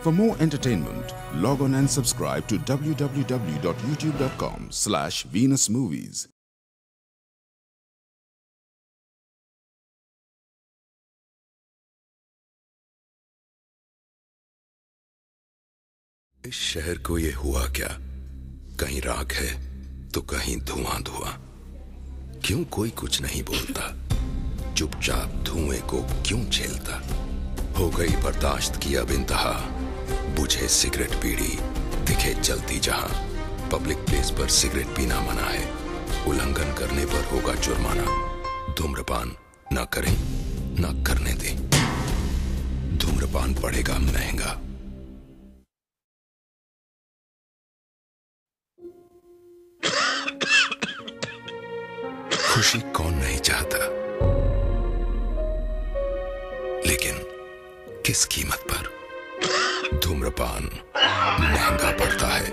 For more entertainment, log on and subscribe to www.youtube.com/Venus Movies. इस शहर को ये हुआ क्या? कहीं राख है तो कहीं धुआं धुआं। क्यों कोई कुछ नहीं बोलता? चुपचाप धुएं को क्यों झेलता? हो गई बर्दाश्त की अब इंतहा। बुझे सिगरेट बीड़ी दिखे जलती जहां। पब्लिक प्लेस पर सिगरेट पीना मना है। उल्लंघन करने पर होगा जुर्माना। धूम्रपान न करें न करने दें। धूम्रपान पड़ेगा महंगा। खुशी कौन नहीं चाहता, लेकिन किस कीमत पर? धूम्रपान महंगा पड़ता है।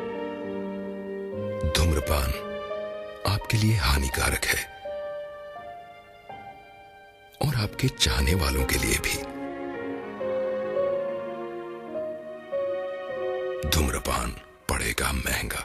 धूम्रपान आपके लिए हानिकारक है और आपके चाहने वालों के लिए भी। धूम्रपान पड़ेगा महंगा।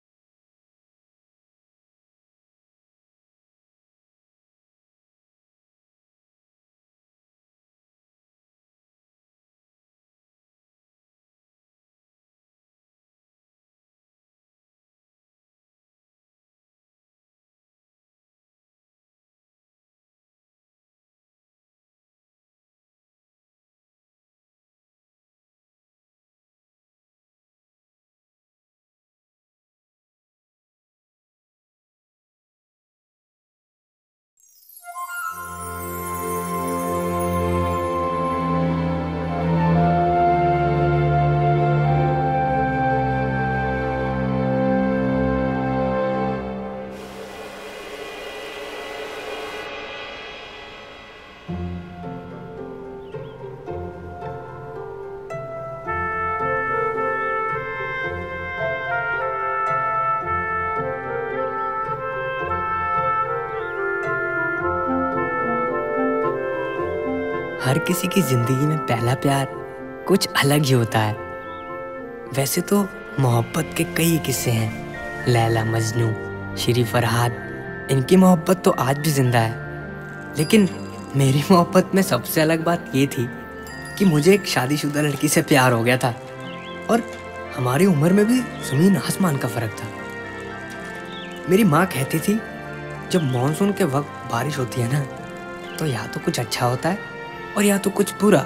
हर किसी की जिंदगी में पहला प्यार कुछ अलग ही होता है। वैसे तो मोहब्बत के कई किस्से हैं। लैला मजनू, श्री फरहाद, इनकी मोहब्बत तो आज भी जिंदा है। लेकिन मेरी मोहब्बत में सबसे अलग बात ये थी कि मुझे एक शादीशुदा लड़की से प्यार हो गया था और हमारी उम्र में भी ज़मीन आसमान का फ़र्क था। मेरी माँ कहती थी जब मानसून के वक्त बारिश होती है ना, तो या तो कुछ अच्छा होता है और या तो कुछ बुरा।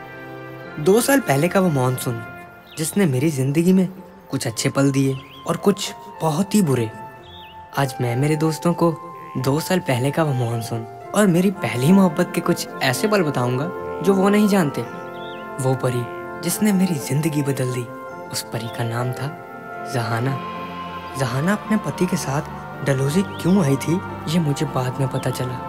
2 साल पहले का वो मानसून जिसने मेरी ज़िंदगी में कुछ अच्छे पल दिए और कुछ बहुत ही बुरे। आज मैं मेरे दोस्तों को 2 साल पहले का वो मानसून और मेरी पहली मोहब्बत के कुछ ऐसे पल बताऊंगा जो वो नहीं जानते। वो परी जिसने मेरी ज़िंदगी बदल दी, उस परी का नाम था जहाना। जहाना अपने पति के साथ डलहौजी क्यों आई थी, ये मुझे बाद में पता चला।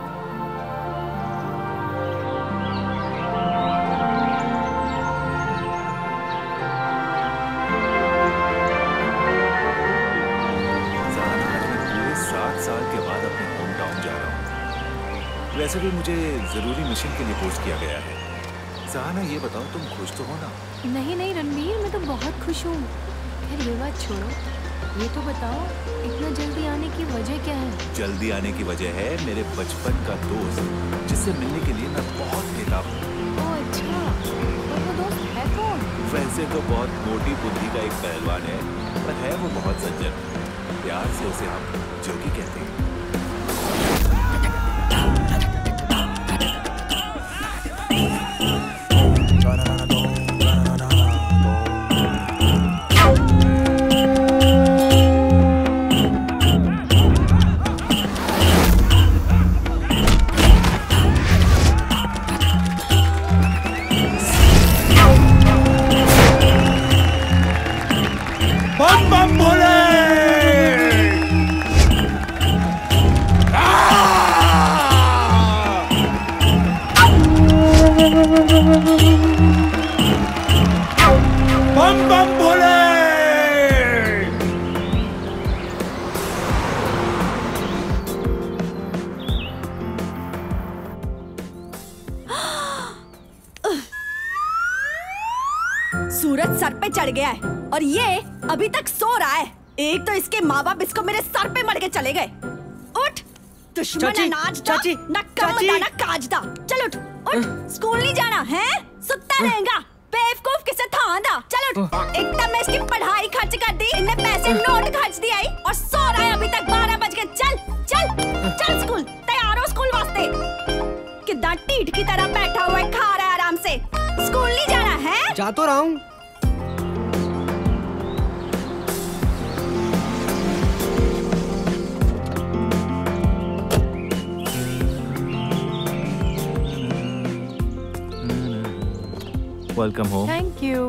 वैसे भी मुझे जरूरी मिशन के लिए पोस्ट किया गया है। सहाना, ये बताओ तुम खुश तो हो ना? नहीं नहीं रणवीर, मैं तो बहुत खुश हूँ। खैर ये बात छोड़ो, ये तो बताओ इतना जल्दी आने की वजह क्या है? जल्दी आने की वजह है मेरे बचपन का दोस्त, जिससे मिलने के लिए मैं बहुत बेताब हूँ। ओह अच्छा, और वो दोस्त है कौन? वैसे तो बहुत मोटी बुद्धि का एक पहलवान है, पर है वो बहुत सज्जन। प्यार से उसे हम जोगी कहते हैं। बम बम भोले। सूरज सर पे चढ़ गया है और ये अभी तक सो रहा है। एक तो इसके माँ बाप इसको मेरे सर पे मर के चले गए। उठ, दुश्मन है नाचदा, ना कमदा ना काजदा। चल उठ, उठ, स्कूल नहीं जाना है, सुत्ता रहेगा। बेवकूफ किसे थांदा। चल उठ, एकदम मैं इसकी पढ़ाई खर्च कर दी, इन्हें पैसे नोट खर्च दिया और सो रहा है अभी तक 12 बज गए। चल चल चल स्कूल, तैयार हो स्कूल वास्ते। कितना टीठ की तरह बैठा हुआ है, खा रहा है आराम से। स्कूल नहीं जाना है? जा तो रहा हूँ। Welcome home. Thank you.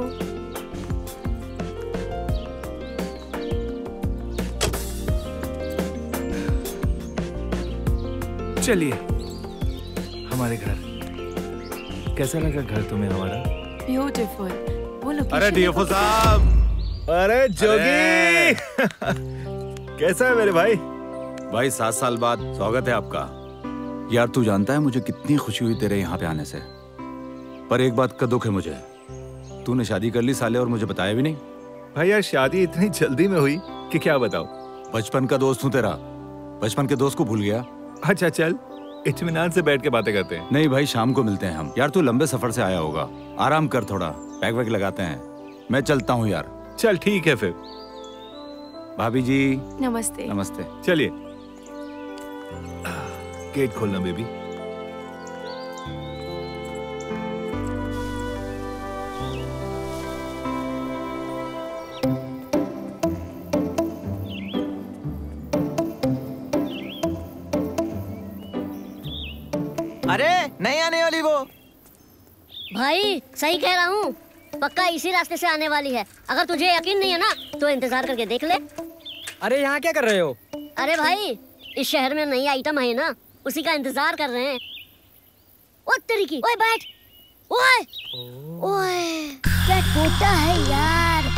चलिए हमारे घर। कैसा लगा घर तुम्हें हमारा? ब्यूटीफुल। वो लोकेशन। अरे डीएफओ साहब, अरे जोगी कैसा है मेरे भाई? भाई 7 साल बाद स्वागत है आपका। यार तू जानता है मुझे कितनी खुशी हुई तेरे यहाँ पे आने से, पर एक बात का दुख है मुझे, तूने शादी कर ली साले और मुझे बताया भी नहीं। भाई यार शादी इतनी जल्दी में हुई कि क्या बताऊं। बचपन का दोस्त हूँ तेरा, बचपन के दोस्त को भूल गया? अच्छा चल, इत्मीनान से बैठ के बातें करते हैं। नहीं भाई, शाम को मिलते हैं हम। यार तू लंबे सफर से आया होगा, आराम कर, थोड़ा पैक वैक लगाते हैं। मैं चलता हूँ यार। चल ठीक है फिर। भाभी जी नमस्ते। नमस्ते। चलिए, गेट खोलना बेबी। अरे नहीं आने वाली वो। भाई सही कह रहा हूँ, पक्का इसी रास्ते से आने वाली है। अगर तुझे यकीन नहीं है ना तो इंतजार करके देख ले। अरे यहाँ क्या कर रहे हो? अरे भाई इस शहर में नई आइटम है ना, उसी का इंतजार कर रहे हैं। ओ तेरी की, ओए बैठ, ओए ओए क्या टूटा है यार।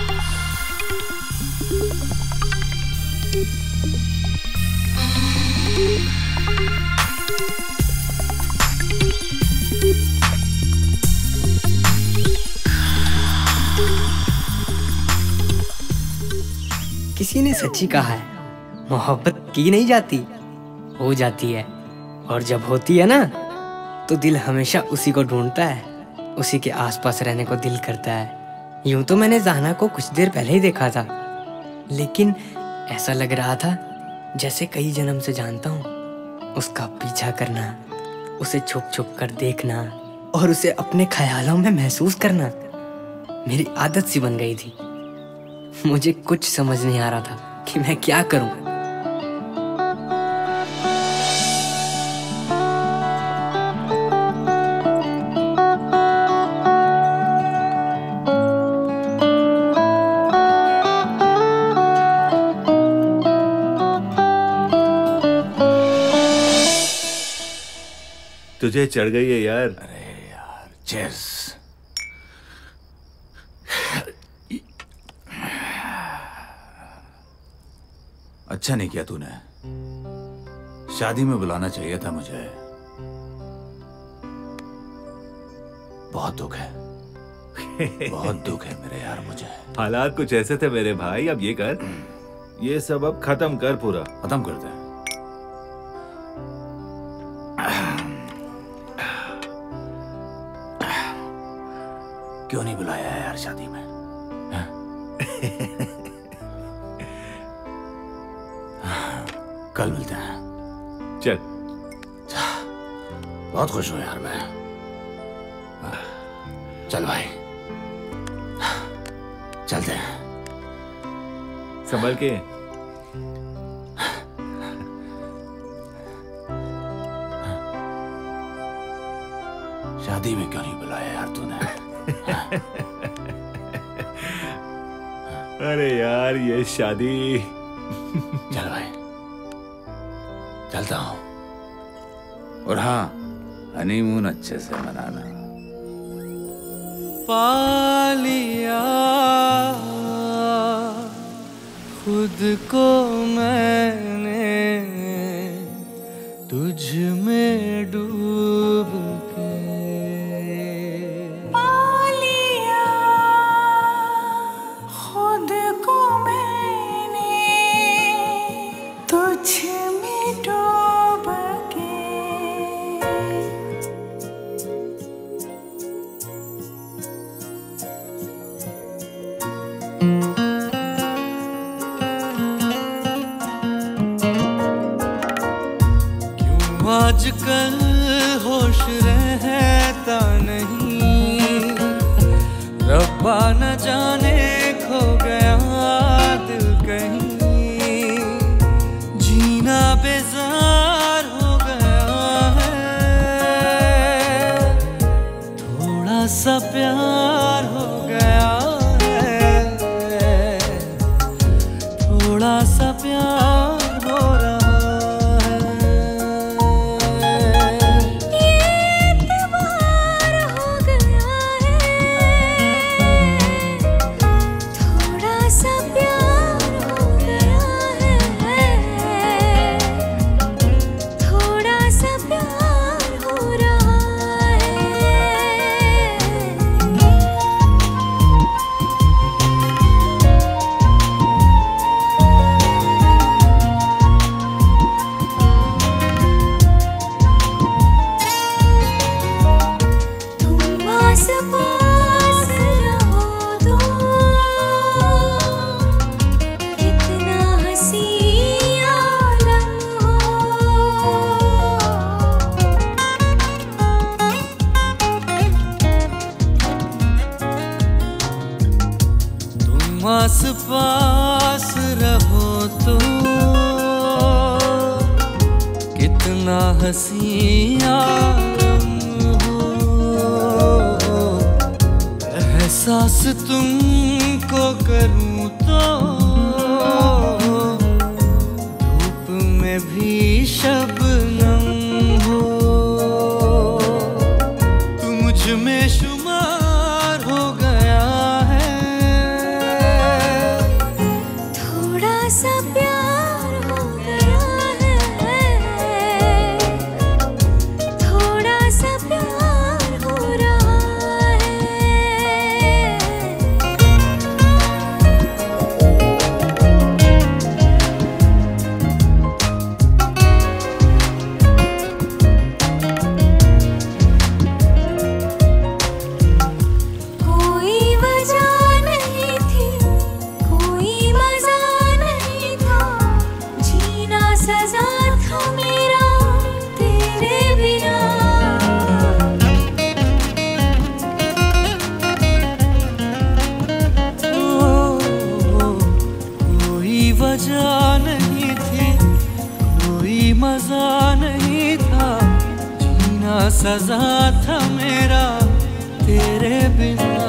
किसी ने सच्ची कहा है, मोहब्बत की नहीं जाती, हो जाती है। और जब होती है ना तो दिल हमेशा उसी को ढूंढता है, उसी के आसपास रहने को दिल करता है। यूं तो मैंने ज़ाहना को कुछ देर पहले ही देखा था, लेकिन ऐसा लग रहा था जैसे कई जन्म से जानता हूँ। उसका पीछा करना, उसे छुप छुप कर देखना और उसे अपने ख्यालों में महसूस करना मेरी आदत सी बन गई थी। मुझे कुछ समझ नहीं आ रहा था कि मैं क्या करूं। तुझे चढ़ गई है यार। अरे यार चेस। अच्छा नहीं किया तूने, शादी में बुलाना चाहिए था मुझे। बहुत दुख है, बहुत दुख है मेरे यार मुझे। हालात कुछ ऐसे थे मेरे भाई। अब ये कर, ये सब अब खत्म कर, पूरा खत्म कर दे। क्यों नहीं बुलाया है यार शादी में? कल मिलते हैं। चल। बहुत खुश हूं यार मैं। चल भाई चलते हैं। संभल के। शादी में क्यों नहीं बुलाया यार तूने? अरे यार ये शादी। चल भाई चलता हूं। और हाँ, हनीमून अच्छे से मनाना। पा लिया खुद को मैंने तुझ में डूब के। पा लिया आजकल होश रहता नहीं, रब्बा न जाने खो गया दिल कहीं, जीना बेजार हो गया है, थोड़ा सा प्यार हो गया है, थोड़ा सा प्यार हो रहा आस पास रहो तो कितना हंसी आलम हो, एहसास तुमको करूं तो धूप में भी शबनम हो, तू मुझ में शुमार हो गया है, सा प्यार हो गया है, थोड़ा सा प्यार हो रहा है। कोई वजह नहीं थी, कोई मजा सजा था मेरा तेरे बिना, कोई वजह नहीं थी, कोई मजा नहीं था, जीना सजा था मेरा तेरे बिना,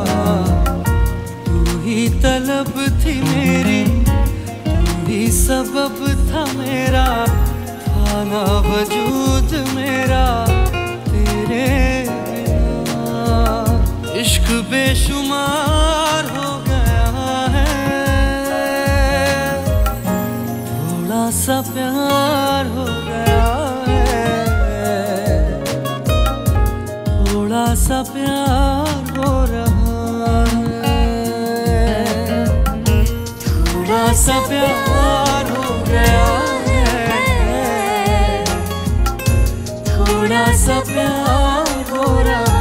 तू ही तलब थी मेरी, ही सबब था मेरा, था ना वजूद मेरा तेरे बिना, इश्क बेशुमार हो गया है, थोड़ा सा प्यार हो गया है, थोड़ा सा प्यार हो रहा है, थोड़ा सा प्यार हो गया है, थोड़ा सा प्यार हो रहा है।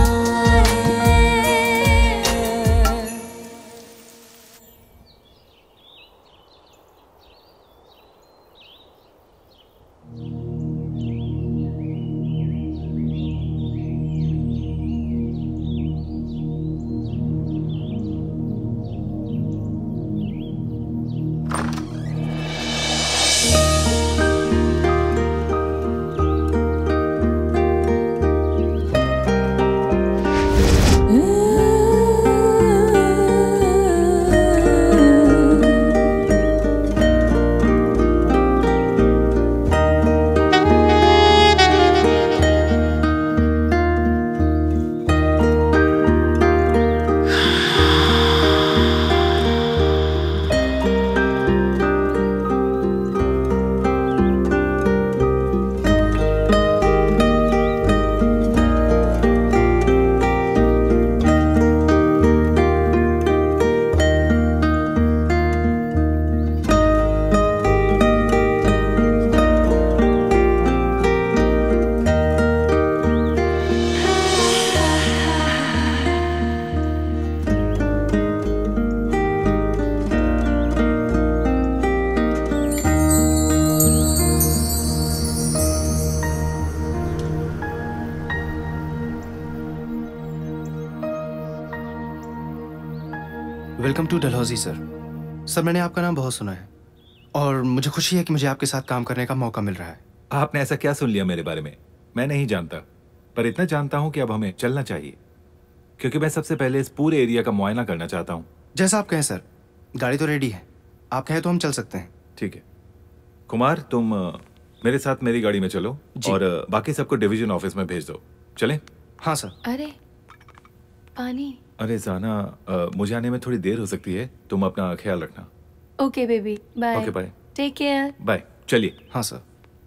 Welcome to Dalhousie sir. Sir मैंने आपका नाम बहुत सुना है और मुझे खुशी है कि मुझे आपके साथ काम करने का मौका मिल रहा है। आपने ऐसा क्या सुन लिया मेरे बारे में? मैं नहीं जानता, पर इतना जानता हूं कि अब हमें चलना चाहिए, क्योंकि मैं सबसे पहले इस पूरे एरिया का मुआयना करना चाहता हूं। जैसा आप कहें सर, गाड़ी तो रेडी है, आप कहें तो हम चल सकते हैं। ठीक है कुमार, तुम मेरे साथ मेरी गाड़ी में चलो और बाकी सबको डिवीजन ऑफिस में भेज दो। चलें? हाँ सर। अरे पानी। अरे जाना, मुझे आने में थोड़ी देर हो सकती है, तुम अपना ख्याल रखना। Okay baby, bye. Okay bye. Take care. Bye. चलिए। हाँ सर।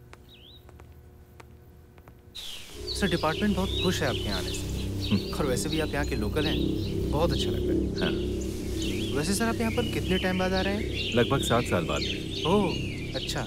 सर डिपार्टमेंट बहुत खुश है आपके आने से, और वैसे भी आप यहाँ के लोकल हैं, बहुत अच्छा लग रहा है। हाँ। वैसे सर आप यहाँ पर कितने टाइम बाद आ रहे हैं? लगभग 7 साल बाद। ओह अच्छा।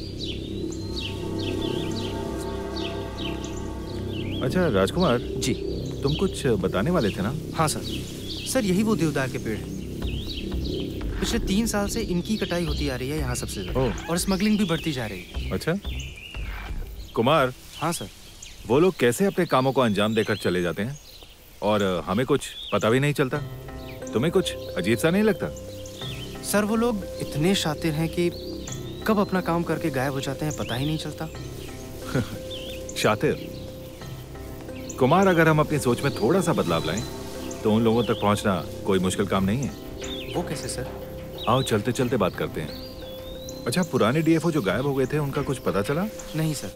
अच्छा राजकुमार जी, तुम कुछ बताने वाले थे ना? हाँ सर। सर यही वो देवदार के पेड़ हैं। पिछले 3 साल से इनकी कटाई होती आ रही है यहाँ सबसे ज्यादा, और स्मगलिंग भी बढ़ती जा रही है। अच्छा कुमार। हाँ सर। वो लोग कैसे अपने कामों को अंजाम देकर चले जाते हैं और हमें कुछ पता भी नहीं चलता? तुम्हें कुछ अजीब सा नहीं लगता? सर वो लोग इतने शातिर हैं कि कब अपना काम करके गायब हो जाते हैं पता ही नहीं चलता। शातिर? कुमार, अगर हम अपनी सोच में थोड़ा सा बदलाव लाएं तो उन लोगों तक पहुंचना कोई मुश्किल काम नहीं है। वो कैसे सर? आओ चलते चलते बात करते हैं। अच्छा, पुराने डीएफओ जो गायब हो गए थे उनका कुछ पता चला? नहीं सर।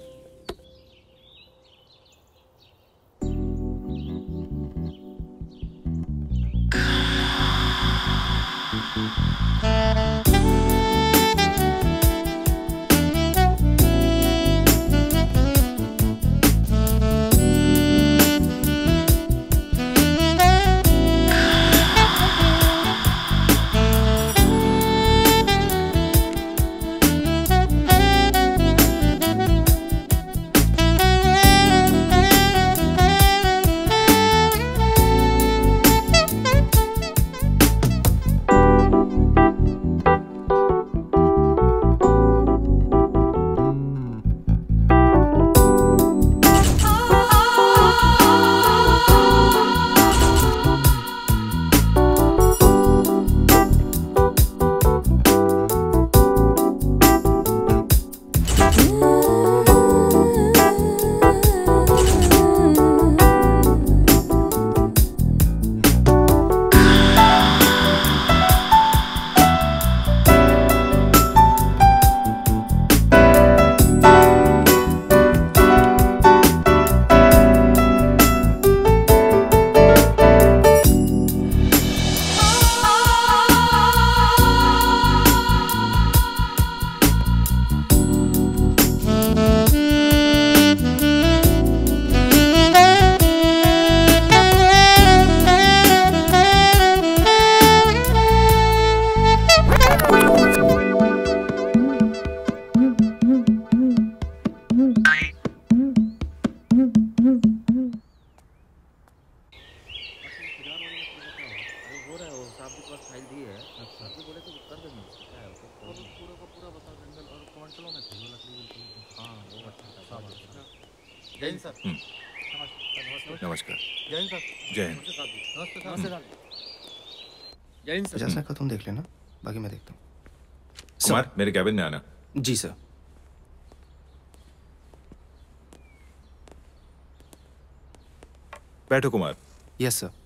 नमस्कार। जय हिंद सर। जय हिंद। जय हिंद सर। 50 का तुम देख लेना, बाकी मैं देखता हूँ। कुमार, मेरे कैबिन में आना। जी सर। बैठो कुमार। Yes sir.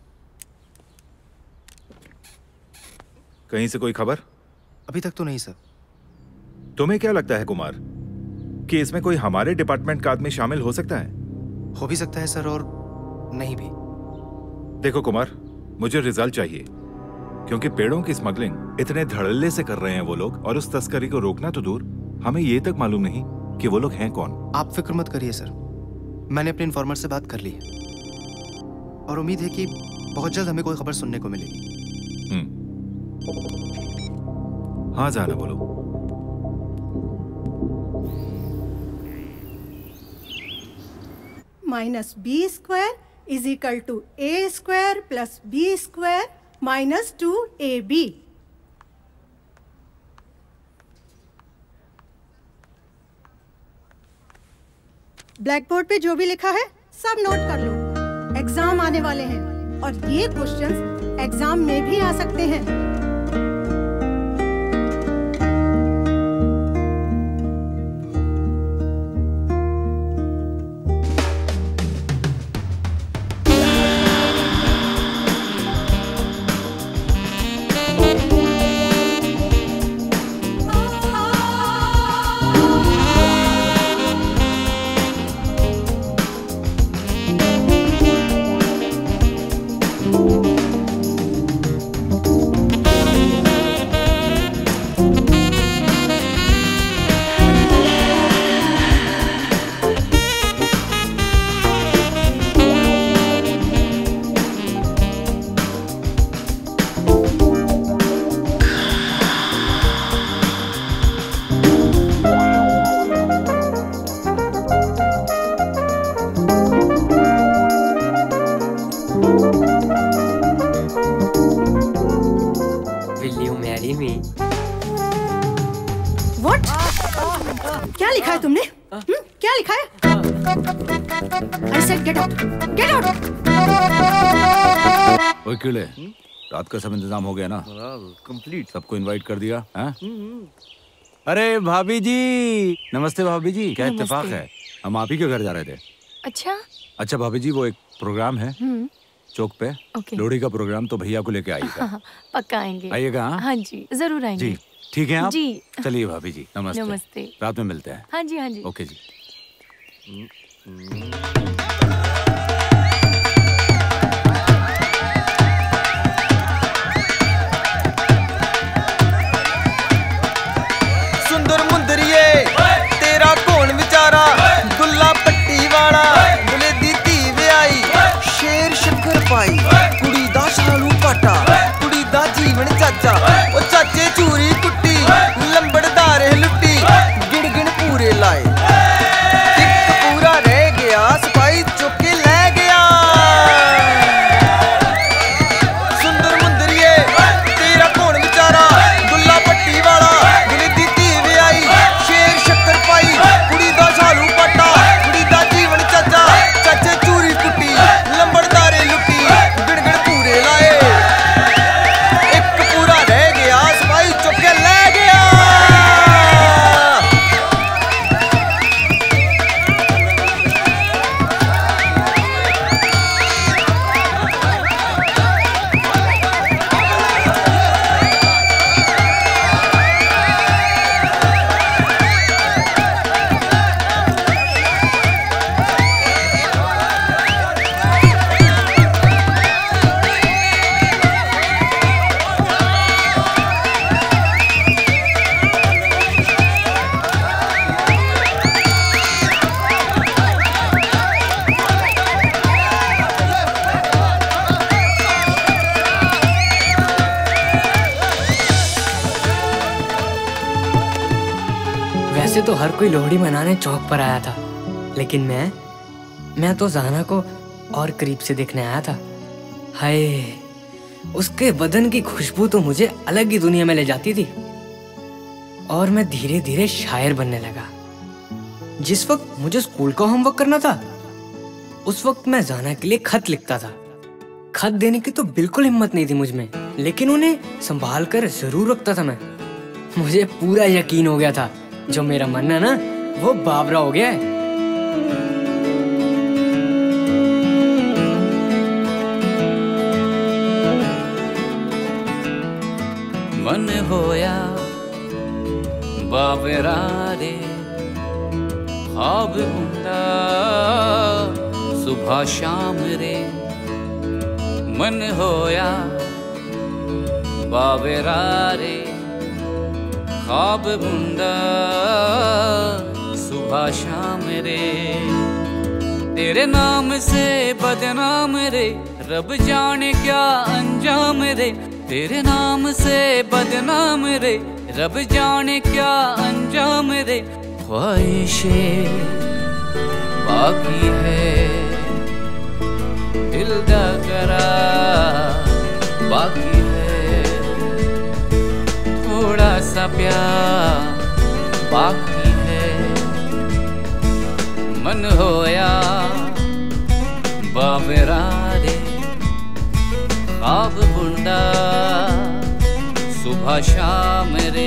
कहीं से कोई खबर? अभी तक तो नहीं सर। तुम्हें क्या लगता है कुमार कि इसमें कोई हमारे डिपार्टमेंट का आदमी शामिल हो सकता है? हो भी सकता है सर, और नहीं भी। देखो कुमार, मुझे रिजल्ट चाहिए, क्योंकि पेड़ों की स्मगलिंग इतने धड़ल्ले से कर रहे हैं वो लोग, और उस तस्करी को रोकना तो दूर, हमें ये तक मालूम नहीं कि वो लोग हैं कौन। आप फिक्र मत करिए सर, मैंने अपने इन्फॉर्मर से बात कर ली है और उम्मीद है कि बहुत जल्द हमें कोई खबर सुनने को मिलेगी। हाँ जाना बोलो। Minus B square is equal to A square plus B square minus 2ab। Black board पे जो भी लिखा है सब नोट कर लो, एग्जाम आने वाले हैं और ये क्वेश्चंस एग्जाम में भी आ सकते हैं। क्या लिखा है तुमने? क्या लिखा है? I said get out, get out. ओए किले, रात का सब इंतजाम हो गया ना? कंप्लीट। सबको इनवाइट कर दिया? हाँ? अरे भाभी जी, नमस्ते भाभी जी, क्या इत्तेफाक है? हम आप ही के घर जा रहे थे। अच्छा भाभी जी, वो एक प्रोग्राम है चौक पे, लोहड़ी का प्रोग्राम, तो भैया को लेके आइएगा। हाँ, पक्का आएंगे। आइएगा? हाँ जी, जरूर आएंगे। जी, ठीक है आप? जी। चलिए भाभी जी, नमस्ते। नमस्ते। रात में मिलते हैं। हाँ जी, हाँ जी। ओके जी। सुंदर मुंदरिए तेरा कौन विचारा, दुल्ला पट्टी वाला दुले दी धी व्याई, शेर शक्कर पाई कुड़ी दा शालू पाटा, कुड़ी दा जीवन चाचा, ओ चाचे चूरी कुट्टी लंबड़दार लुट्टी, गिण गिण पूरे लाए, टिक पूरा रह गया, सफाई चुके ले गया। सुंदर मुंदरिए तेरा कौन विचारा, दुल्ला पट्टी वाला दुले दी धी व्याई, शेर शक्कर पाई कुड़ी दा शालू पाटा, कुड़ी दा जीवन चाचा, चाचे चूरी कुट्टी लंबड़दारे लुट्टी, गिण गिण पूरे लाए, एक पूरा रह गया, सफाई चुके ले गया। वैसे तो हर कोई लोहड़ी मनाने चौक पर आया था, लेकिन मैं तो ज़ाना को और करीब से देखने आया था। हाय, उसके बदन की खुशबू तो मुझे अलग ही दुनिया में ले जाती थी, और मैं धीरे धीरे शायर बनने लगा। जिस वक्त मुझे स्कूल का होमवर्क करना था, उस वक्त मैं ज़ाना के लिए खत लिखता था। खत देने की तो बिल्कुल हिम्मत नहीं थी मुझ में, लेकिन उन्हें संभाल कर जरूर रखता था मैं। मुझे पूरा यकीन हो गया था, जो मेरा मन है ना, वो बावरा हो गया है। मन होया बावरा रे, ख्वाब हुंदा सुबह शाम रे, मन होया बावरा रे, ख्वाब बुंदा सुबह शाम रे, तेरे नाम से बदनाम रे, रब जाने क्या अंजाम रे, तेरे नाम से बदनाम रे, रब जाने क्या अंजाम रे, ख्वाहिशें बाकी है, दिल दा करार बाकी है, थोड़ा सा प्यार बाकी है, मन होया बावरा रे, ख्वाब बुंदा सुबह शाम रे।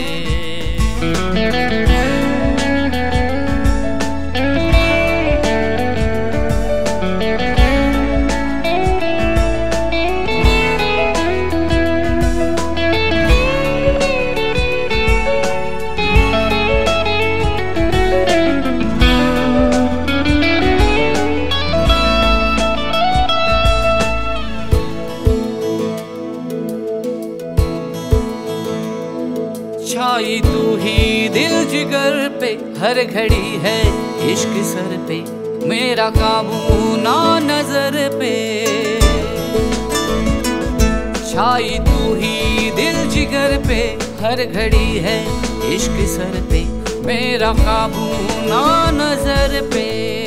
छाई तू ही दिल जिगर पे, हर घड़ी है इश्क सर पे, मेरा काबू ना नजर पे। छाई तू ही दिल जिगर पे, हर घड़ी है इश्क सर पे, मेरा काबू ना नजर पे।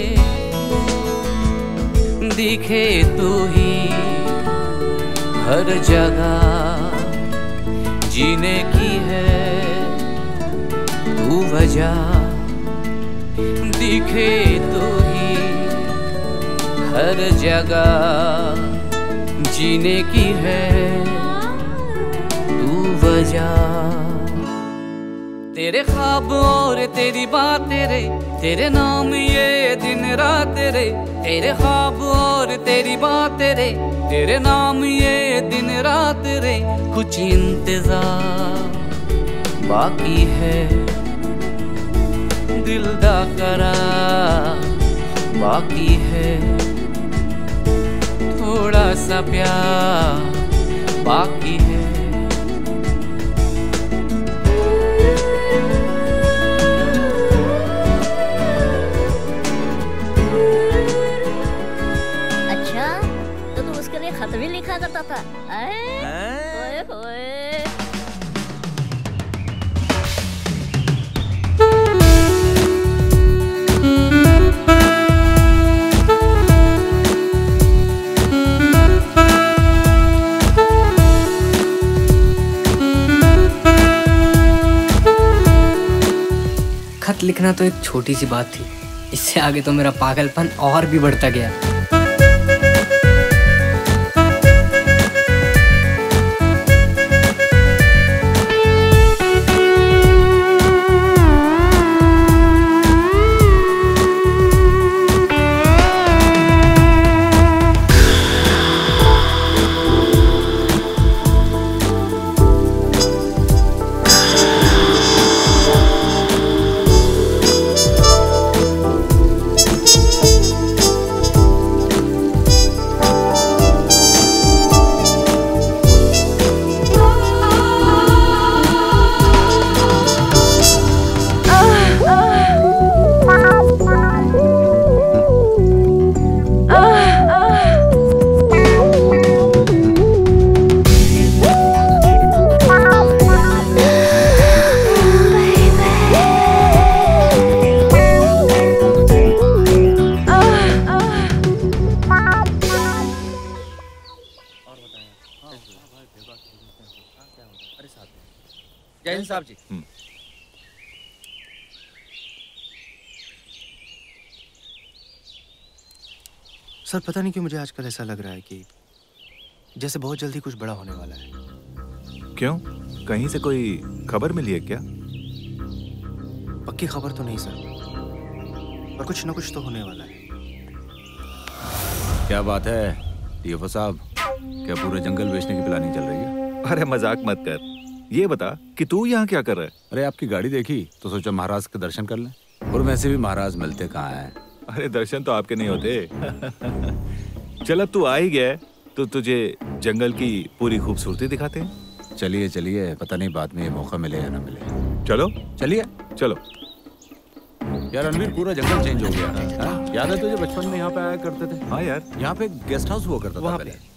दिखे तू ही हर जगह, जीने की है तू वजह। दिखे तू ही हर जगह, जीने की है तू वजह। तेरे ख्वाब और तेरी बात तेरे नाम ये दिन रात रे। तेरे ख्वाब और तेरी बात तेरे नाम ये दिन रात रे। कुछ इंतजार बाकी है, दिल दा करार बाकी है, थोड़ा सा प्यार बाकी है। अच्छा, तो तू उसके लिए खत भी लिखा करता था? ओए ओए। खत लिखना तो एक छोटी सी बात थी, इससे आगे तो मेरा पागलपन और भी बढ़ता गया। जय हिंद साहब जी। सर पता नहीं क्यों मुझे आजकल ऐसा लग रहा है कि जैसे बहुत जल्दी कुछ बड़ा होने वाला है। क्यों, कहीं से कोई खबर मिली है क्या? पक्की खबर तो नहीं सर, पर कुछ ना कुछ तो होने वाला है। क्या बात है टीएफओ साहब, क्या पूरे जंगल बेचने की प्लानिंग चल रही है? अरे मजाक मत कर, ये बता कि तू यहाँ क्या कर रहा है? अरे आपकी गाड़ी देखी तो सोचा महाराज के दर्शन कर लें, और वैसे भी महाराज मिलते कहाँ हैं। अरे दर्शन तो आपके नहीं होते। चल अब तू आ ही गया है तो तुझे जंगल की पूरी खूबसूरती दिखाते हैं। चलिए चलिए, पता नहीं बाद में ये मौका मिले या ना मिले। चलो चलिए चलो। यार रणवीर, पूरा जंगल चेंज हो गया है। याद है तुझे बचपन में यहाँ पे आया करते थे? हाँ यार, यहाँ पे गेस्ट हाउस हुआ करता था पहले।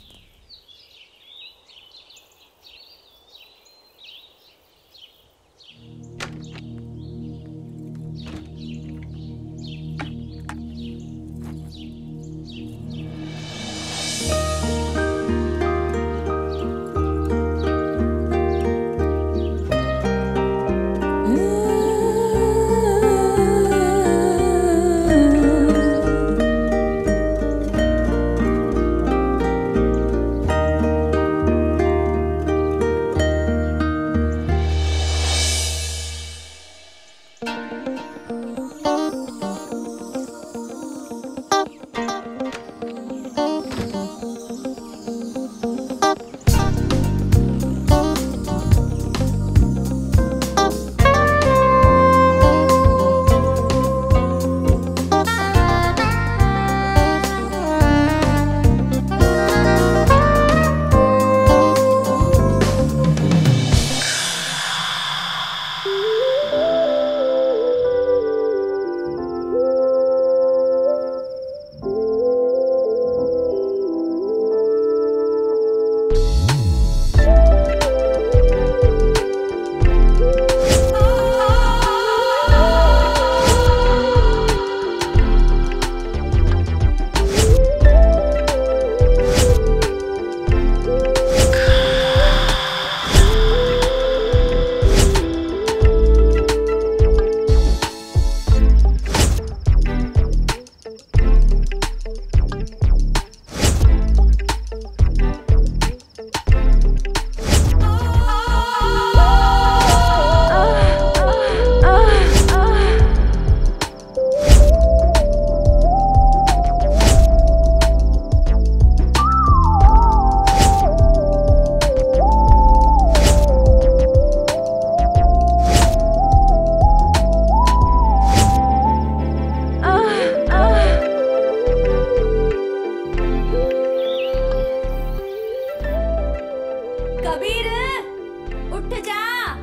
उठ जा।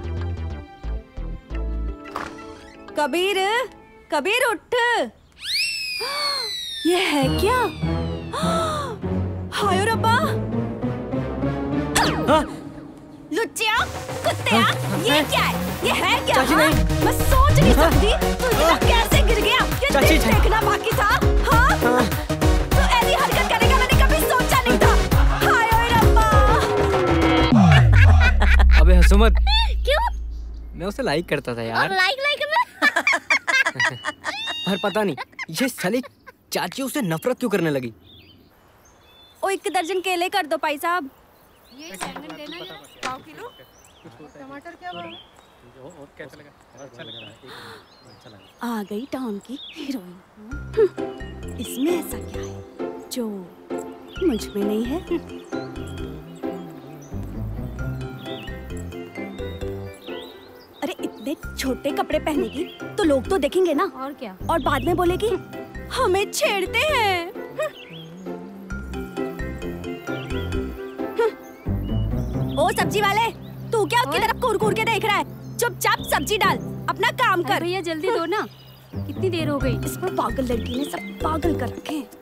कबीर, कबीर उठ। ये है क्या? हाय रब्बा। लुच्चिया, कुत्तिया, ये क्या है? ये है क्या? चाची नहीं। मैं सोच नहीं सकती तू इतना कैसे गिर गया। ये चाची, दिन देखना बाकी था। हाँ? तू ऐसी हरकत करेगा मैंने कभी सोचा नहीं था। हाय रब्बा। अबे हंसो मत। क्यों? मैं उसे लाइक करता था यार। और लाइक पर पता नहीं ये साली चाची उसे नफरत क्यों करने लगी। ओ 1 दर्जन केले कर दो भाई साहब। ये सैंडल देना है 1/4 किलो। टमाटर क्या भाव है? आ गई टाउन की हीरोइन। इसमें ऐसा क्या है जो मुझ में नहीं है? अरे इतने छोटे कपड़े पहनेगी तो लोग तो देखेंगे ना। और क्या? और बाद में बोलेगी हमें छेड़ते हैं। ओ सब्जी वाले, तू क्या उसकी तरफ कूर के देख रहा है? चुपचाप सब्जी डाल, अपना काम कर। भैया जल्दी दो ना, कितनी देर हो गई? इस पर पागल लड़की ने सब पागल कर रखे हैं।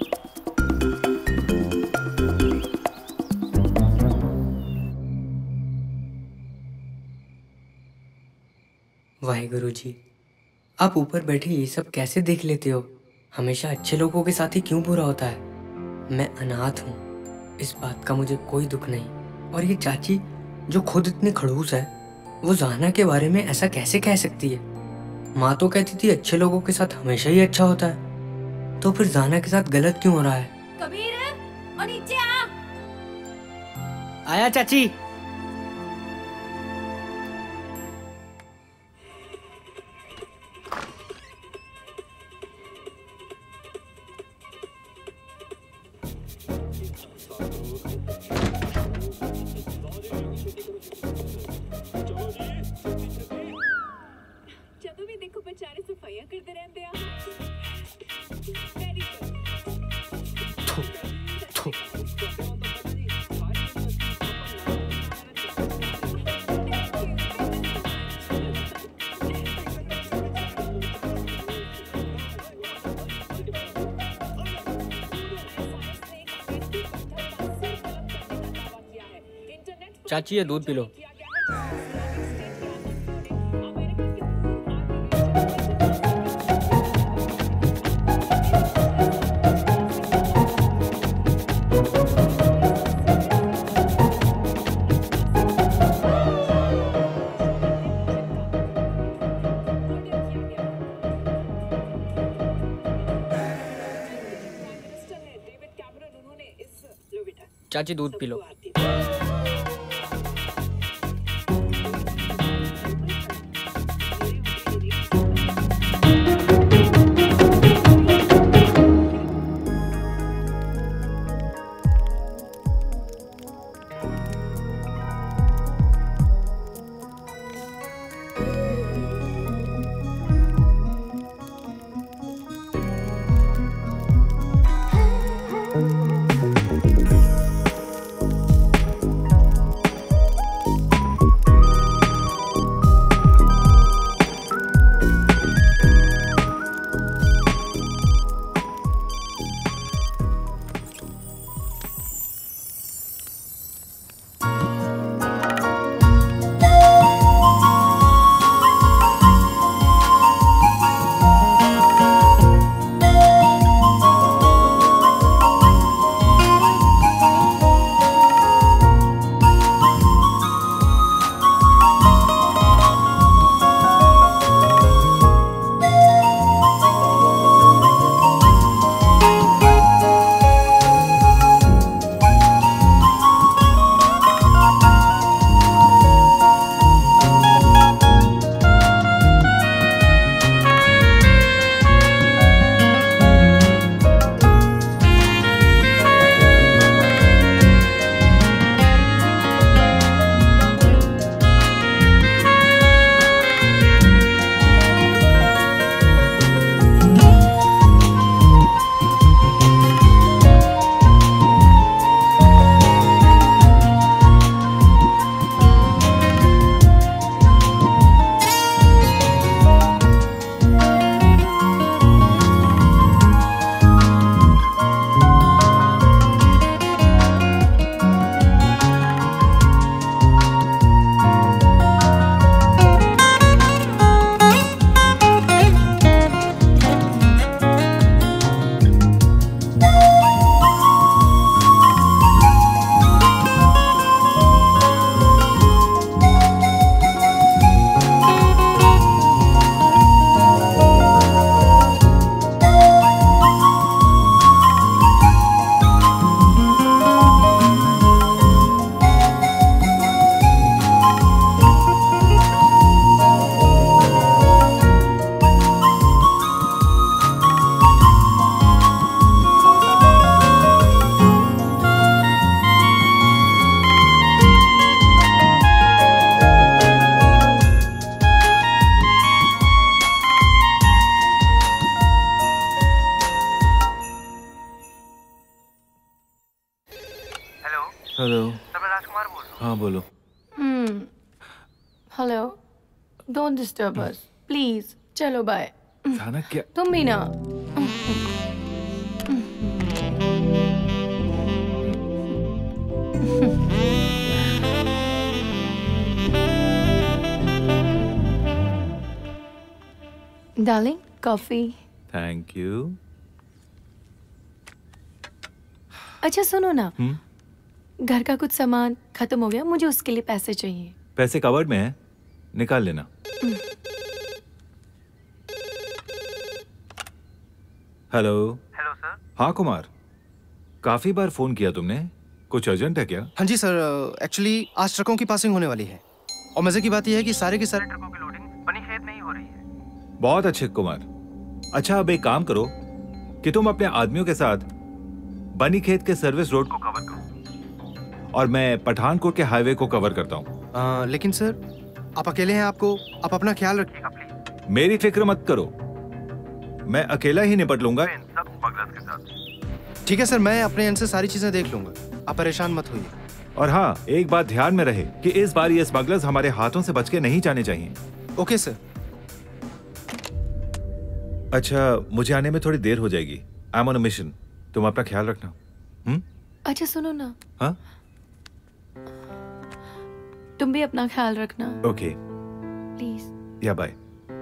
वाहेगुरु जी, आप ऊपर बैठे ये सब कैसे देख लेते हो? हमेशा अच्छे लोगों के साथ ही क्यों बुरा होता है? मैं अनाथ हूँ, इस बात का मुझे कोई दुख नहीं। और ये चाची जो खुद इतनी खड़ूस है, वो ज़ाना के बारे में ऐसा कैसे कह सकती है? माँ तो कहती थी अच्छे लोगों के साथ हमेशा ही अच्छा होता है, तो फिर ज़ाना के साथ गलत क्यों हो रहा है? कबीर, और नीचे आ। आया चाची। ਜਦੋਂ ਵੀ ਦੇਖੋ ਵਿਚਾਰੇ ਸਫਾਈਆਂ ਕਰਦੇ ਰਹਿੰਦੇ ਆ। चाची ये दूध पी लो। चाची दूध पी लो। कुमार बोल रहा हूँ। हाँ बोलो। Hello, don't disturb us please. चलो बाय। साना क्या? तुम भी ना। Darling, coffee. Thank you. अच्छा सुनो ना, घर का कुछ सामान खत्म हो गया, मुझे उसके लिए पैसे चाहिए। पैसे कवर्ड में है, निकाल लेना। हेलो। Hello sir. हाँ कुमार, काफी बार फोन किया तुमने, कुछ अर्जेंट है क्या? हाँ जी सर, एक्चुअली आज ट्रकों की पासिंग होने वाली है और मजे की बात यह है कि सारे के सारे ट्रकों की लोडिंग बनी खेत में ही हो रही है। बहुत अच्छे कुमार। अच्छा अब एक काम करो कि तुम अपने आदमियों के साथ बनी खेत के सर्विस रोड को कवर करो और मैं पठानकोट के हाईवे को कवर करता हूँ। लेकिन सर आप अकेले हैं, आप अपना ख्याल रखिएगा प्लीज। मेरी फिक्र मत करो, मैं अकेला ही निपट लूंगा इन सब स्मगलर्स के साथ। ठीक है सर, मैं अपने एंड से सारी चीजें देख लूंगा, आप परेशान मत होइए। और हाँ, एक बात ध्यान में रहे कि इस बार ये स्मगलर्स हमारे हाथों से बच के नहीं जाने चाहिए। Okay sir. अच्छा मुझे आने में थोड़ी देर हो जाएगी, I am on a mission, तुम अपना ख्याल रखना। अच्छा सुनो ना। हाँ? तुम भी अपना ख्याल रखना। Okay please. या bye.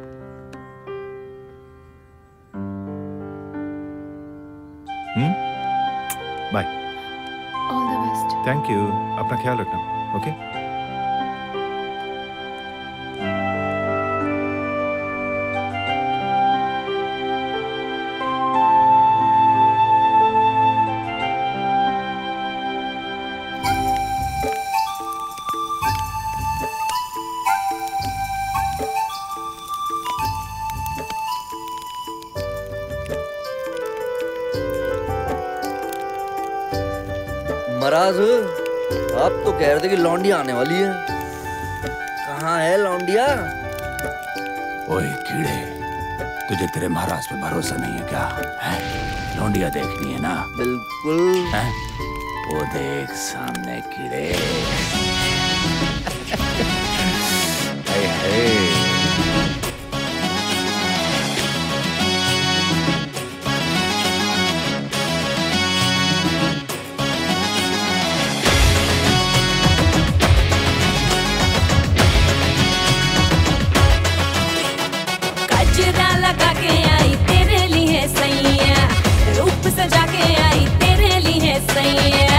Bye. All the best. Thank you, अपना ख्याल रखना। ओके महाराज, आप तो कह रहे थे कि लौंडिया आने वाली है, कहाँ है लौंडिया? ओए कीड़े, तुझे तेरे महाराज पे भरोसा नहीं है क्या? है? लौंडिया देखनी है ना? बिल्कुल। है? वो देख सामने कीड़े। हाय हाय। लगा के आई तेरे लिए सैया, रूप सजा के आई तेरे लिए सैया।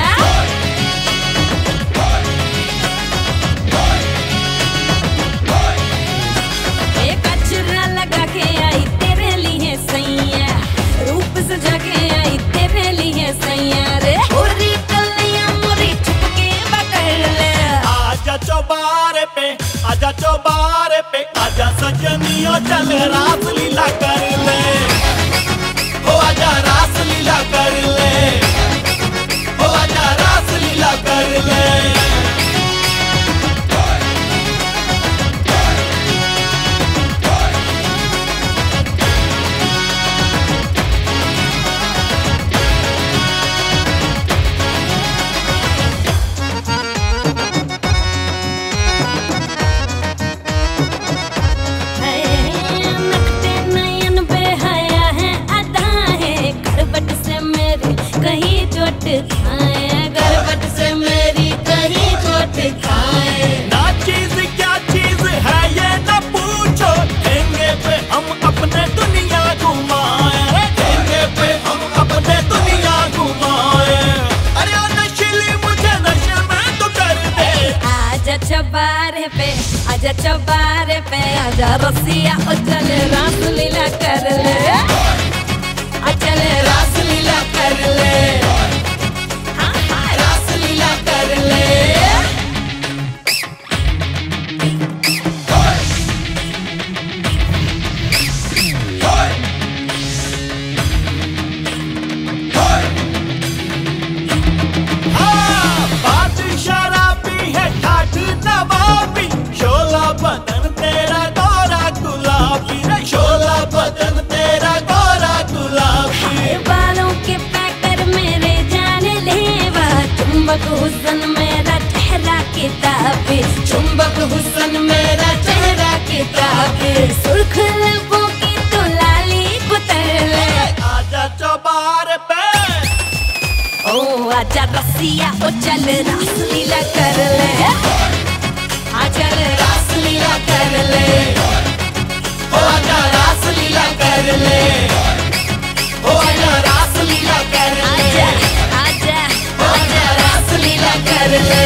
एक कचरा लगा के आई तेरे लिए सैया, रूप सजा के आई तेरे लिए सैया रे। पूरी कलियां मोरी छुप के पकड़ ले। आजा चौबारे पे, आजा चौबारे पे, आजा सजनियों चल रास लीला कर ले। ओ आजा रास लीला कर ले, ओ आजा रास लीला कर ले। गरबट से मेरी कहीं चोट खाए। ना चीज क्या चीज है ये न पूछो, ठेंगे पे हम अपने दुनिया घुमाए, ठेंगे पे हम अपने दुनिया घुमाए। अरे ओ नशीली मुझे नशे में तो कर दे। आजा चौबारे पे, आजा चौबारे पे, आजा रसिया ओ चल रास लीला कर ले। चल रास लीला कर ले, रास लीला कर ले। बात शराबी है ठाठ नवाबी, शोला बदन तेरा गोरा गुलाबी रे, शोला बदन तेरा गोरा गुलाबी। बालों के पैकर मेरे चुंबक हुस्न मेरा चेहरा किताब, सुर्ख लबों की तो लाली कुतर ले। आजा चौबार पे, ओ आजा रसिया, ओ चल रासलीला कर ले, आ चल रासलीला कर ले, ओ आजा रासलीला कर ले, ओ आजा रासलीला कर ले, आजा ओ आजा रासलीला कर ले।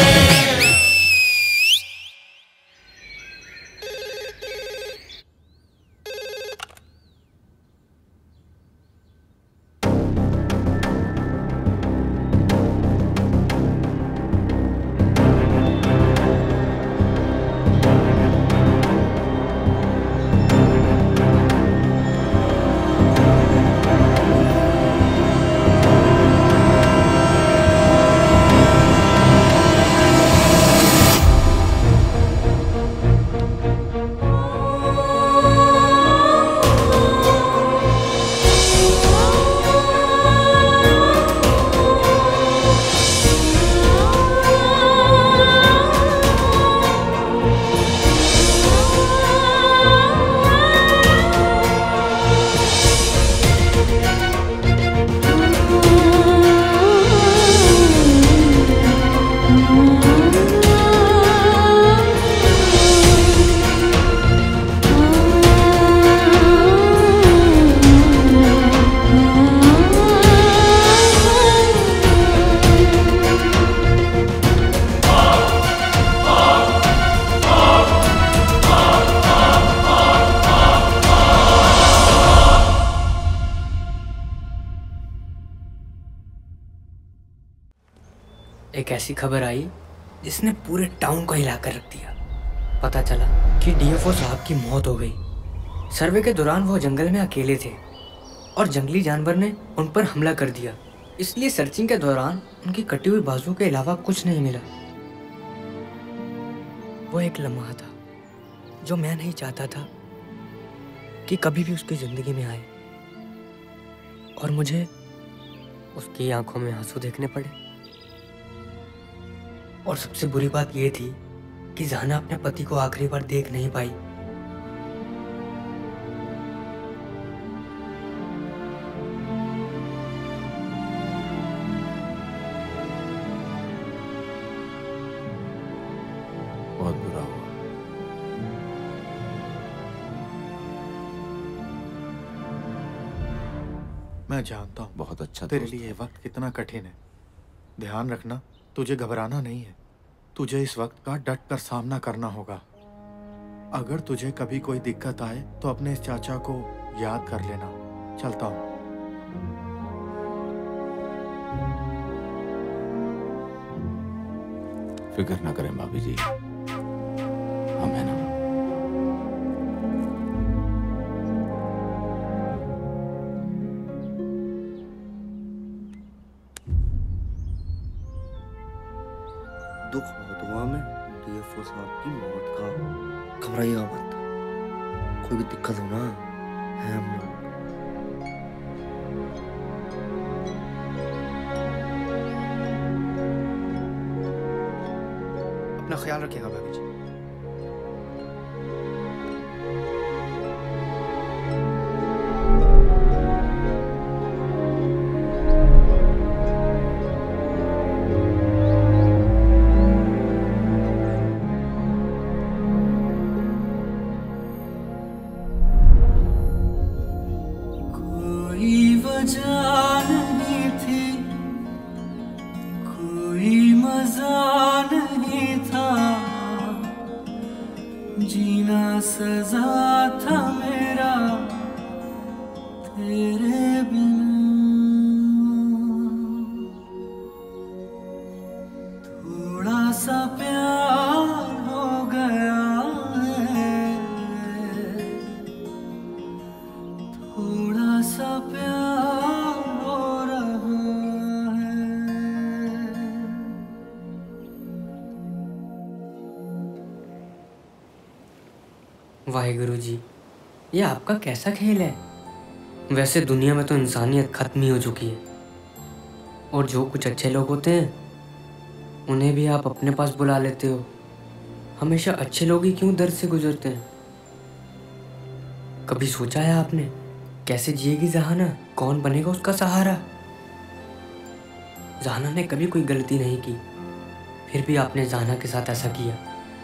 एक ऐसी खबर आई जिसने पूरे टाउन को हिला कर रख दिया। पता चला कि डीएफओ साहब की मौत हो गई। सर्वे के दौरान वो जंगल में अकेले थे और जंगली जानवर ने उन पर हमला कर दिया, इसलिए सर्चिंग के दौरान उनकी कटी हुई बाजू के अलावा कुछ नहीं मिला। वो एक लम्हा था जो मैं नहीं चाहता था कि कभी भी उसकी जिंदगी में आए और मुझे उसकी आंखों में आंसू देखने पड़े। और सबसे बुरी बात यह थी कि जहाना अपने पति को आखिरी बार देख नहीं पाई। बहुत बुरा हुआ। मैं जानता हूँ बहुत अच्छा तेरे लिए ये वक्त कितना कठिन है। ध्यान रखना, तुझे घबराना नहीं है। तुझे इस वक्त का डट कर सामना करना होगा। अगर तुझे कभी कोई दिक्कत आए तो अपने इस चाचा को याद कर लेना। चलता हूँ। फिक्र ना करें भाभी जी, हम है ना। दुख बहुत हुआ हमें डीएफओ साहब की मौत का। घबराइएगा मत, कोई भी दिक्कत हो ना है हम लोग। अपना ख्याल रखिएगा भाभी जी। वाहिगुरु जी, ये आपका कैसा खेल है? वैसे दुनिया में तो इंसानियत खत्म ही हो चुकी है और जो कुछ अच्छे लोग होते हैं उन्हें भी आप अपने पास बुला लेते हो। हमेशा अच्छे लोग ही क्यों दर्द से गुजरते हैं? कभी सोचा है आपने कैसे जिएगी जहाना? कौन बनेगा उसका सहारा? जहाना ने कभी कोई गलती नहीं की, फिर भी आपने जहाना के साथ ऐसा किया।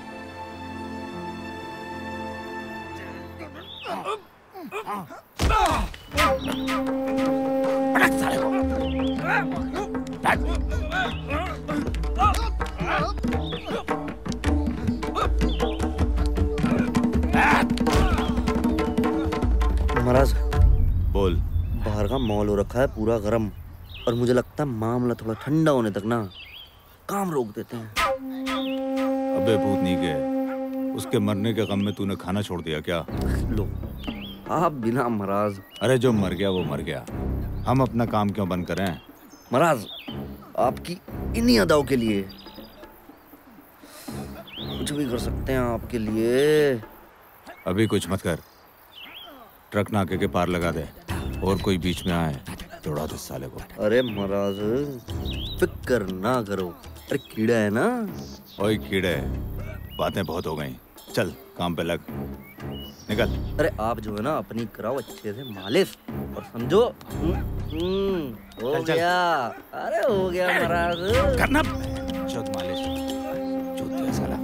महाराज बोल। बाहर का माहौल हो रखा है पूरा गर्म, और मुझे लगता है मामला थोड़ा ठंडा होने तक ना काम रोक देते हैं। अबे भूतनी के, उसके मरने के गम में तूने खाना छोड़ दिया क्या? लो आप बिना महाराज। अरे जो मर गया वो मर गया, हम अपना काम क्यों बंद करें? महाराज आपकी इन्हीं अदाओं के लिए कुछ भी कर सकते हैं आपके लिए। अभी कुछ मत कर, ट्रक नाके के पार लगा दे, और कोई बीच में आए तोड़ा दे साले को। अरे महाराज फिक्र ना करो, अरे कीड़ा है ना। ओए कीड़े, बातें बहुत हो गई, चल काम पे लग, निकल। अरे आप जो है ना अपनी कराओ अच्छे से मालिश, और समझो हो चल, चल। गया। अरे हो गया महाराज, करना चौथ मालिश, चौथ साला।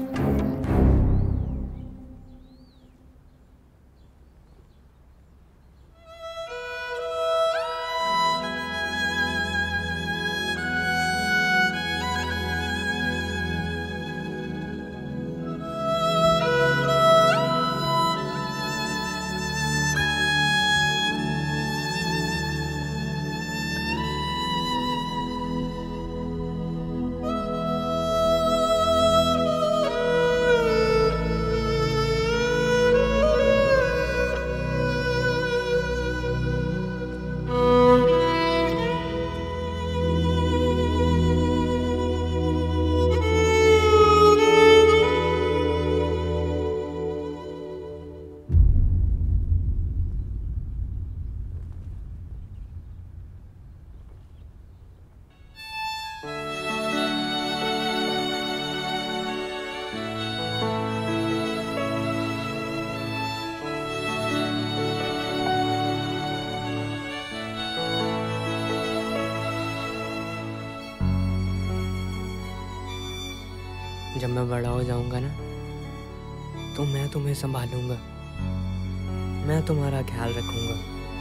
जब मैं बड़ा हो जाऊंगा ना, तो मैं तुम्हें संभालूंगा, मैं तुम्हारा ख्याल रखूंगा।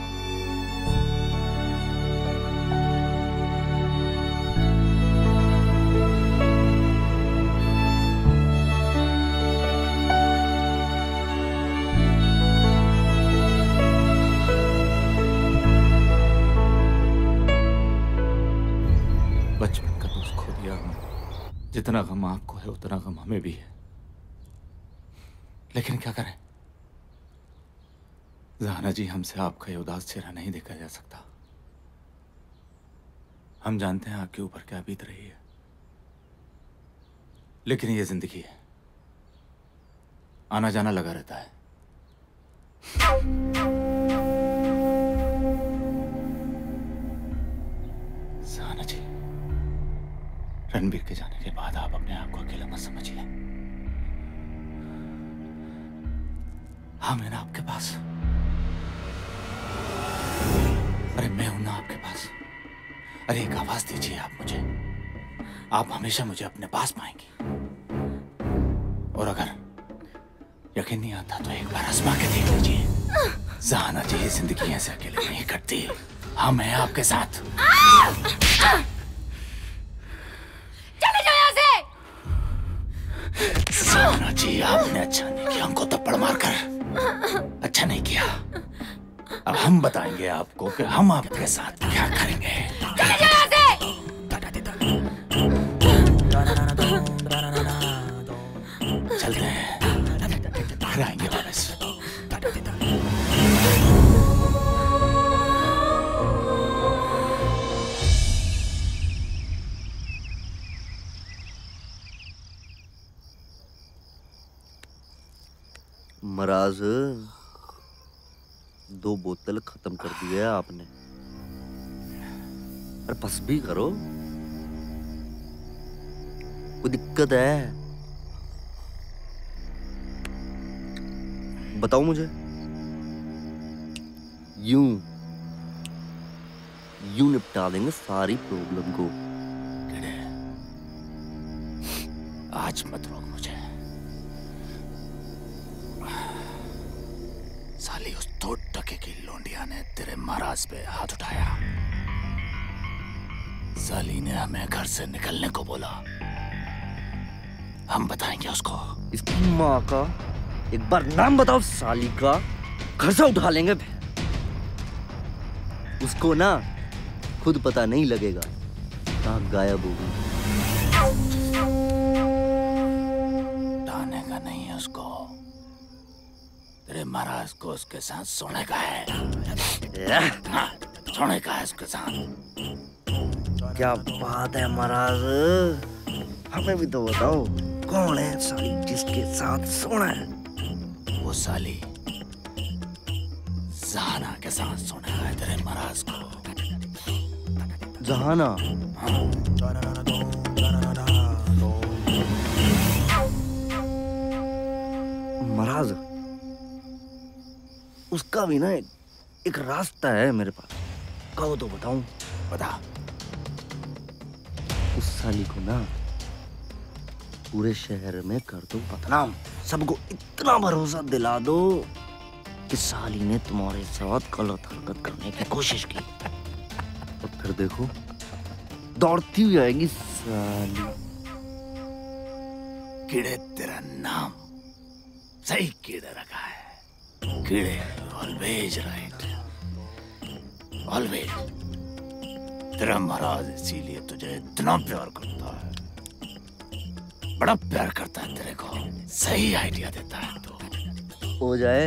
बचपन का दोस्त खो दिया हमने, जितना गम आपको है उतना गम हमें भी है, लेकिन क्या करें जहाना जी, हमसे आपका ये उदास चेहरा नहीं देखा जा सकता। हम जानते हैं आपके ऊपर क्या बीत रही है, लेकिन ये जिंदगी है, आना जाना लगा रहता है। जहाना जी, रणबीर के जाने के बाद आप अपने आप को अकेला मत समझिए। हाँ मैं ना आपके पास, अरे मैं हूं ना आपके पास। अरे एक आवाज दीजिए आप मुझे, आप हमेशा मुझे अपने पास पाएंगी। और अगर यकीन नहीं आता तो एक बार आजमा के देख लीजिए। जहाना जी, जिंदगी ऐसे अकेले नहीं कटती, हम हैं आपके साथ। चले जाओ यहाँ से। जहाना जी, आपने अच्छा नहीं किया हमको थप्पड़ मारकर, अच्छा नहीं किया। अब हम बताएंगे आपको कि हम आपके साथ क्या करेंगे। चले जाओ यहाँ से। चलते हैं, फिर आएंगे वापस। महाराज 2 बोतल खत्म कर दी है आपने, अरे बस भी करो, कोई दिक्कत है? बताओ मुझे। यूं निपटा देंगे सारी प्रॉब्लम को। आज मत रोक मुझे। साली उस 2 टके की लोंडिया ने तेरे महाराज पे हाथ उठाया। साली ने हमें घर से निकलने को बोला। हम बताएंगे उसको। इसकी माँ का एक बार नाम बताओ साली का, घर से उठा लेंगे। उसको ना खुद पता नहीं लगेगा कहाँ गायब होगी। उठाने का नहीं है उसको, तेरे महाराज को उसके साथ सोने का है। हाँ, सोने का है उसके साथ। क्या बात है महाराज, हमें भी तो बताओ कौन है साली जिसके साथ सोना है? वो साली जहाना के साथ सोने का है तेरे महाराज को। जहाना? महाराज उसका भी ना एक रास्ता है मेरे पास, कहो तो बताऊं? बता। उस साली को ना पूरे शहर में कर दो बदनाम, सबको इतना भरोसा दिला दो कि साली ने तुम्हारे साथ गलत हरकत करने की कोशिश की, और फिर देखो दौड़ती हुई आएगी साली। कीड़े तेरा नाम सही कीड़े रखा है। कीड़े ऑलवेज राइट, ऑलवेज। तेरा महाराज इसीलिए तुझे इतना प्यार करता है, बड़ा प्यार करता है तेरे को। सही आइडिया देता है तो हो जाए।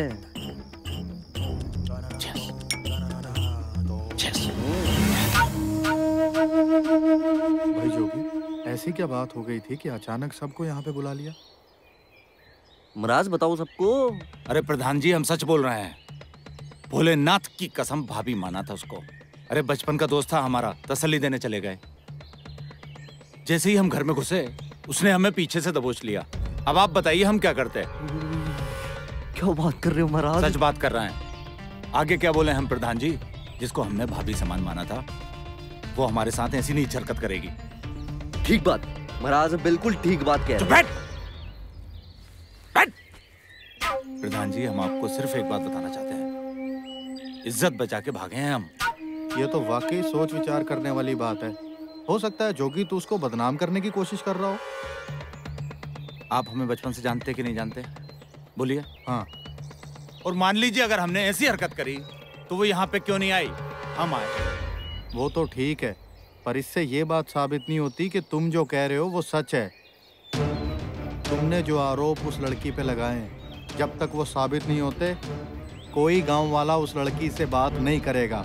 भाई जोगी, ऐसी क्या बात हो गई थी कि अचानक सबको यहाँ पे बुला लिया? महाराज बताओ सबको। अरे प्रधान जी, हम सच बोल रहे हैं। भोलेनाथ की कसम भाभी माना था उसको। अरे बचपन का दोस्त था हमारा, तसल्ली देने चले गए। जैसे ही हम घर में घुसे उसने हमें पीछे से दबोच लिया। अब आप बताइए हम क्या करते हैं? क्या बात कर रहे हो महाराज? सच बात कर रहे हैं। आगे क्या बोले हम प्रधान जी? जिसको हमने भाभी समान माना था वो हमारे साथ ऐसी नहीं हरकत करेगी। ठीक बात महाराज, बिल्कुल ठीक बात कह रहे हैं। बैठ। प्रधान जी, हम आपको सिर्फ एक बात बताना चाहते हैं, इज्जत बचा के भागे हैं हम। ये तो वाकई सोच विचार करने वाली बात है। हो सकता है जोगी तू उसको बदनाम करने की कोशिश कर रहा हो। आप हमें बचपन से जानते कि नहीं जानते? बोलिए। हाँ। और मान लीजिए अगर हमने ऐसी हरकत करी तो वो यहाँ पे क्यों नहीं आई? हम आए। वो तो ठीक है, पर इससे ये बात साबित नहीं होती कि तुम जो कह रहे हो वो सच है। तुमने जो आरोप उस लड़की पे लगाए हैं, जब तक वो साबित नहीं होते कोई गांव वाला उस लड़की से बात नहीं करेगा।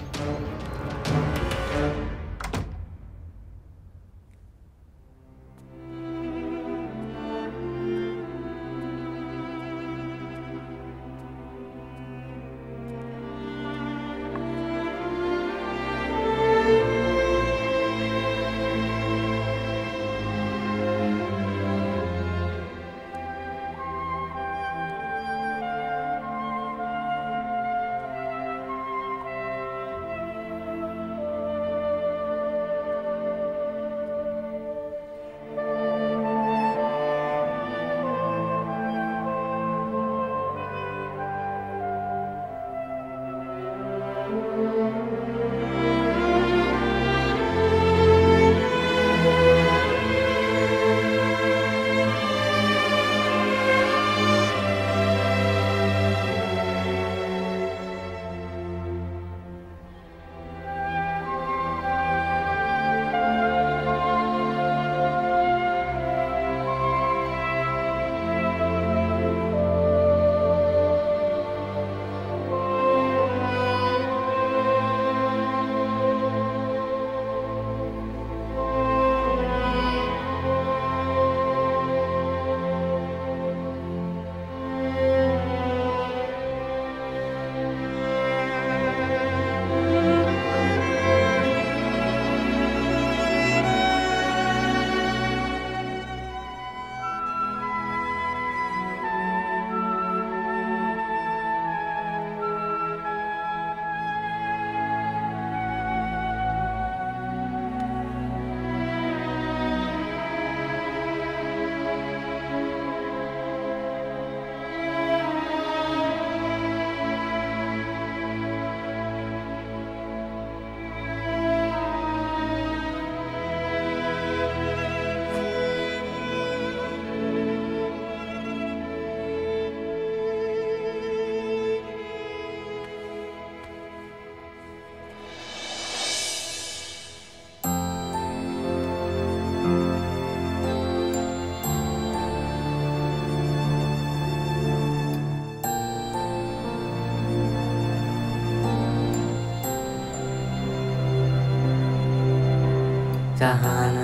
जहाना।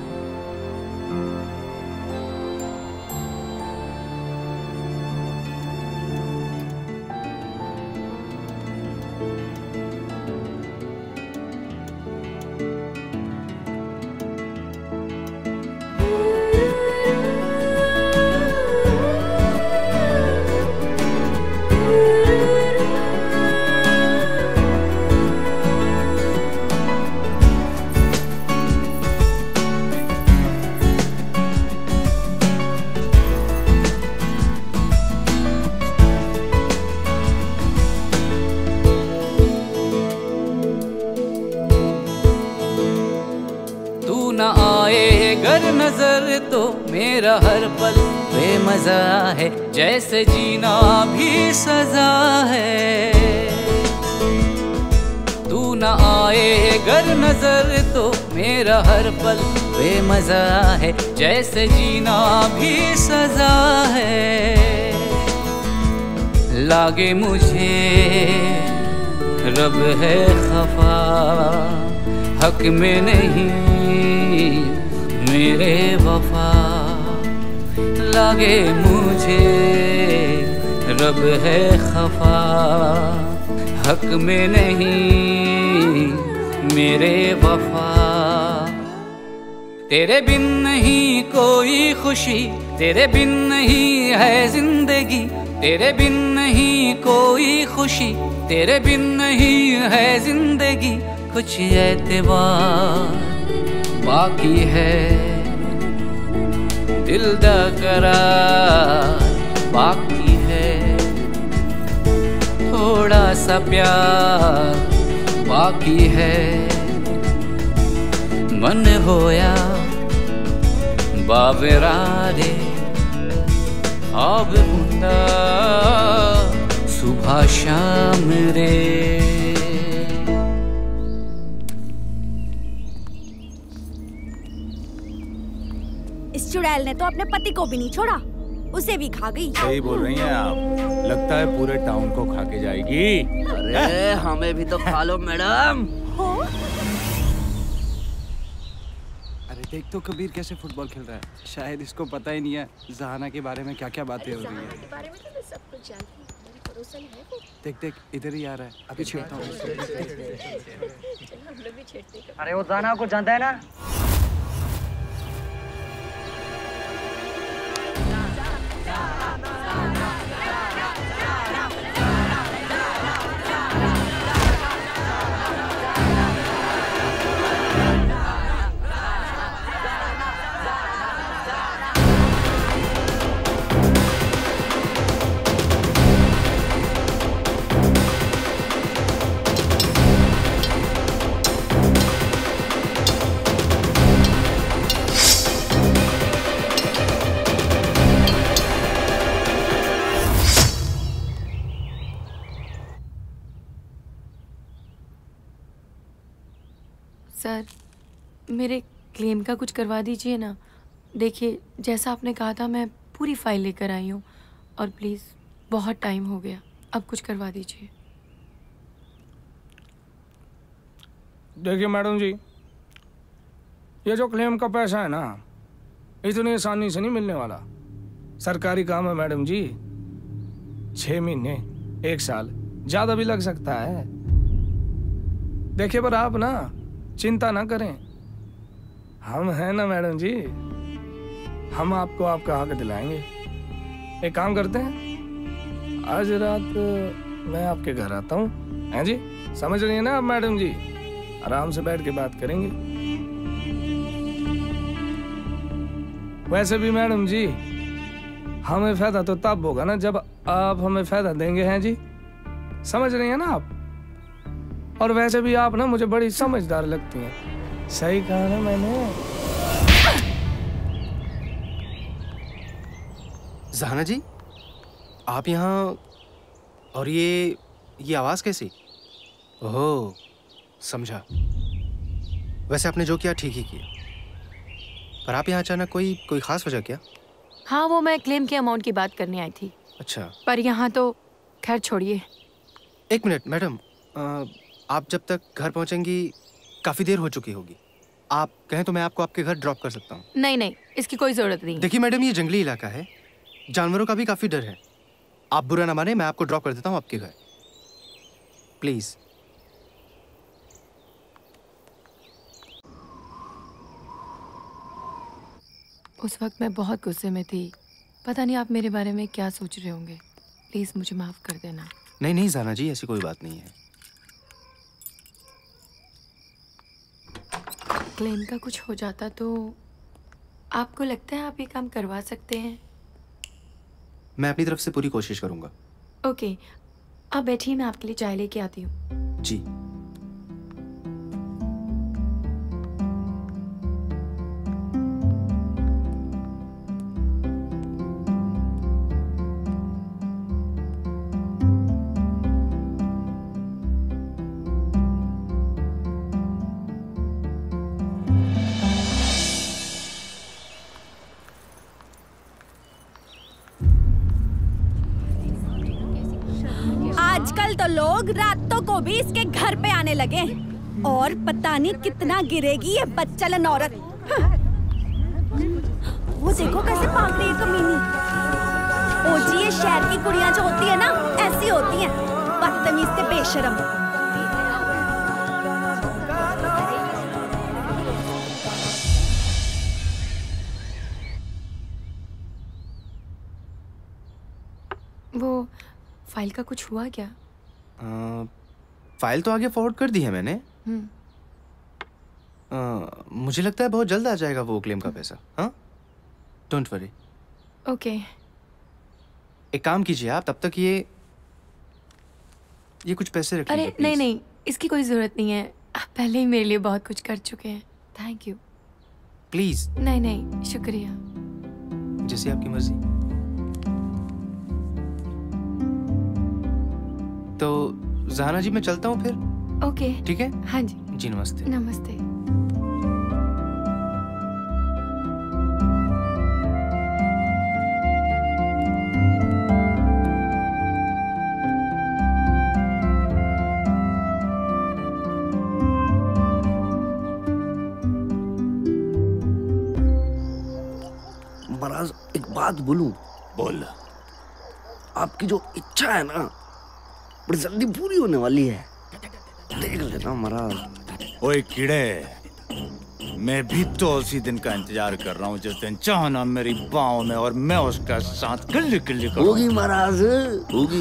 नजर तो मेरा हर पल बेमजा है, जैसे जीना भी सजा है। तू न आए गर नजर तो मेरा हर पल बेमजा है, जैसे जीना भी सजा है। लागे मुझे रब है खफा, हक में नहीं मेरे वफा। लागे मुझे रब है खफा, हक में नहीं मेरे वफा। तेरे बिन नहीं कोई खुशी, तेरे बिन नहीं है जिंदगी, तेरे बिन नहीं कोई खुशी, तेरे बिन नहीं है जिंदगी। कुछ एतबार बाकी है, दिल दा करार बाकी है, थोड़ा सा प्यार बाकी है। मन होया बाबरारे अब हुंदा सुबह शाम रे। इस चुड़ैल ने तो अपने पति को भी नहीं छोड़ा, उसे भी खा गई। सही बोल रही हैं आप, लगता है पूरे टाउन को खा के जाएगी। अरे हमें भी तो खा लो मैडम। अरे देख तो कबीर कैसे फुटबॉल खेल रहा है, शायद इसको पता ही नहीं है जहाना के बारे में क्या क्या बातें हो रही है। बारे में तो मैं सब कुछ जानती हूँ, मेरी पड़ोसन है वो। देख देख इधर ही आ रहा है, अभी छेड़ता हूँ। हम लोग भी छेड़ते हैं। अरे वो जहाना को जानता है ना। सर, मेरे क्लेम का कुछ करवा दीजिए ना। देखिए, जैसा आपने कहा था मैं पूरी फाइल लेकर आई हूँ, और प्लीज़ बहुत टाइम हो गया, अब कुछ करवा दीजिए। देखिए मैडम जी, ये जो क्लेम का पैसा है ना, इतनी आसानी से नहीं मिलने वाला। सरकारी काम है मैडम जी, 6 महीने 1 साल ज़्यादा भी लग सकता है। देखिए पर आप ना चिंता ना करें, हम हैं ना मैडम जी, हम आपको आपका हक दिलाएंगे। एक काम करते हैं, आज रात मैं आपके घर आता हूँ, हैं जी? समझ रही हैं ना आप मैडम जी? आराम से बैठ के बात करेंगे। वैसे भी मैडम जी, हमें फायदा तो तब होगा ना जब आप हमें फायदा देंगे, हैं जी? समझ रही हैं ना आप? और वैसे भी आप ना मुझे बड़ी समझदार लगती हैं। सही कहा ना मैंने? जहाना जी, आप यहाँ, और ये आवाज़ कैसी? ओह, समझा। वैसे आपने जो किया ठीक ही किया, पर आप यहाँ अचानक कोई ख़ास वजह क्या? हाँ, वो मैं क्लेम के अमाउंट की बात करने आई थी। अच्छा। पर यहाँ तो खैर छोड़िए। 1 मिनट मैडम, आप जब तक घर पहुँचेंगी काफ़ी देर हो चुकी होगी। आप कहें तो मैं आपको आपके घर ड्रॉप कर सकता हूँ। नहीं नहीं, इसकी कोई जरूरत नहीं। देखिए मैडम, ये जंगली इलाका है, जानवरों का भी काफी डर है। आप बुरा ना माने, मैं आपको ड्रॉप कर देता हूँ आपके घर, प्लीज। उस वक्त मैं बहुत गुस्से में थी, पता नहीं आप मेरे बारे में क्या सोच रहे होंगे। प्लीज मुझे माफ कर देना। नहीं नहीं जाना जी, ऐसी कोई बात नहीं है। क्लेम का कुछ हो जाता तो आपको लगता है आप ये काम करवा सकते हैं? मैं अपनी तरफ से पूरी कोशिश करूंगा। ओके, आप बैठिए, मैं आपके लिए चाय लेके आती हूँ। जी। आजकल तो लोग रातों को भी इसके घर पे आने लगे और पता नहीं कितना गिरेगी ये बच्चलन औरत। वो देखो कैसे भाग रही है कमीनी। ओ जी, ये शहर की कुड़ियां जो होती है ना, ऐसी होती हैं, बदतमीज से बेशरम। वो फाइल का कुछ हुआ क्या? फाइल तो आगे फॉरवर्ड कर दी है मैंने। मुझे लगता है बहुत जल्द आ जाएगा वो क्लेम का पैसा। हाँ, डोंट वरी। ओके। एक काम कीजिए आप, तब तक ये कुछ पैसे रखिए। अरे नहीं नहीं, इसकी कोई जरूरत नहीं है, आप पहले ही मेरे लिए बहुत कुछ कर चुके हैं। Thank you. प्लीज। नहीं नहीं, शुक्रिया। जैसी आपकी मर्जी। तो ज़हाना जी, मैं चलता हूँ फिर। ओके। ठीक है। हाँ जी। जी नमस्ते। नमस्ते। महाराज एक बात बोलूं? बोल। आपकी जो इच्छा है ना, बड़ी जल्दी पूरी होने वाली है, देख लेना महाराज। ओए कीड़े, मैं भी तो उसी दिन का इंतजार कर रहा हूँ जिस दिन चाहना मेरी बाहों में और मैं उसका साथ गले गले करूँ। होगी महाराज, होगी।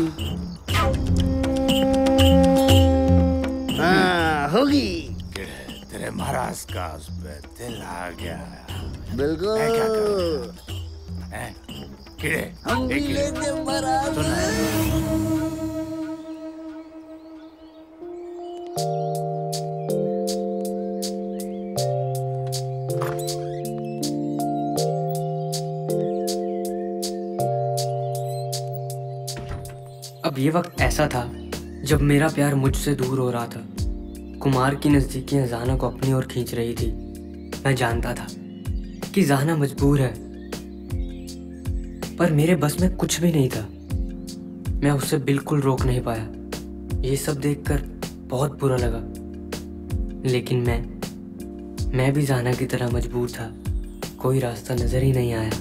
हाँ, होगी। कीड़े, तेरे महाराज का उस पे दिल आ गया। बिल्कुल। मैं क्या करूँ? कीड़े, हम भी लेंगे महाराज। अब ये वक्त ऐसा था जब मेरा प्यार मुझसे दूर हो रहा था। कुमार की नजदीकियां ज़हाना को अपनी ओर खींच रही थी। मैं जानता था कि ज़हाना मजबूर है, पर मेरे बस में कुछ भी नहीं था। मैं उसे बिल्कुल रोक नहीं पाया। ये सब देखकर बहुत बुरा लगा, लेकिन मैं भी ज़हाना की तरह मजबूर था। कोई रास्ता नजर ही नहीं आया।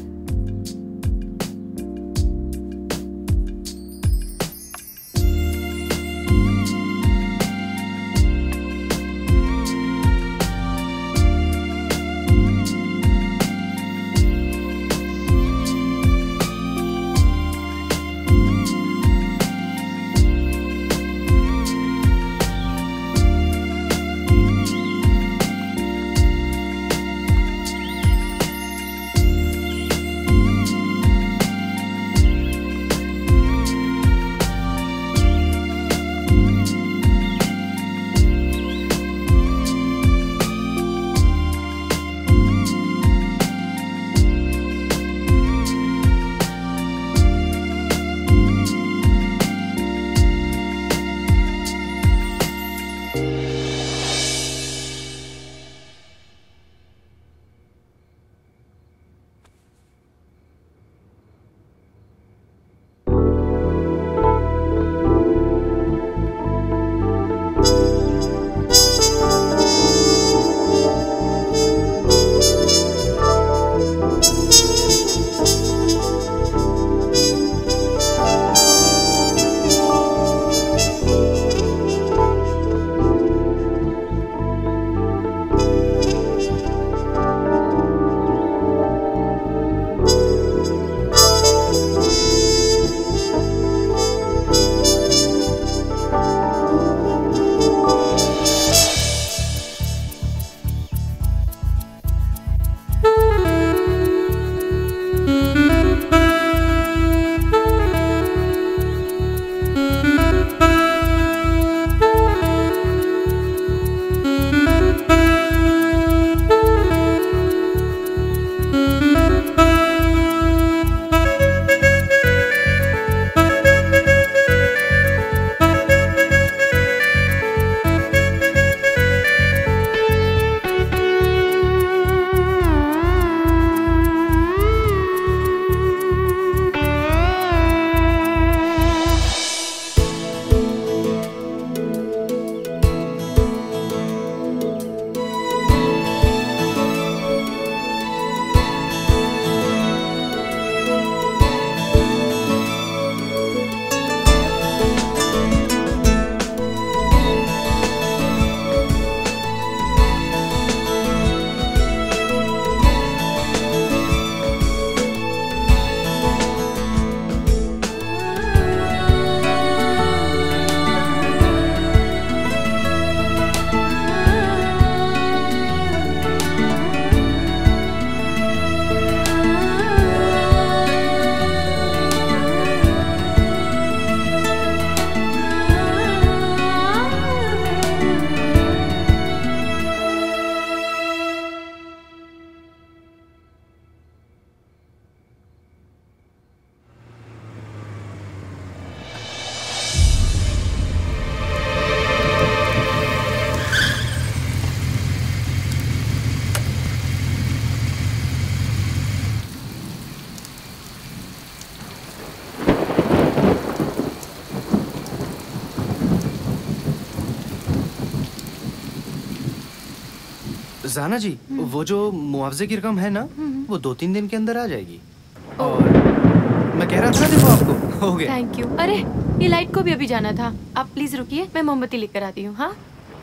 जाना जी, वो जो मुआवजे की रकम है ना, वो 2-3 दिन के अंदर आ जाएगी। और मैं कह रहा था देखो आपको हो गया। Thank you. अरे ये लाइट को भी अभी जाना था, आप प्लीज रुकिए, मैं मोमबत्ती लेकर आती हूँ। हाँ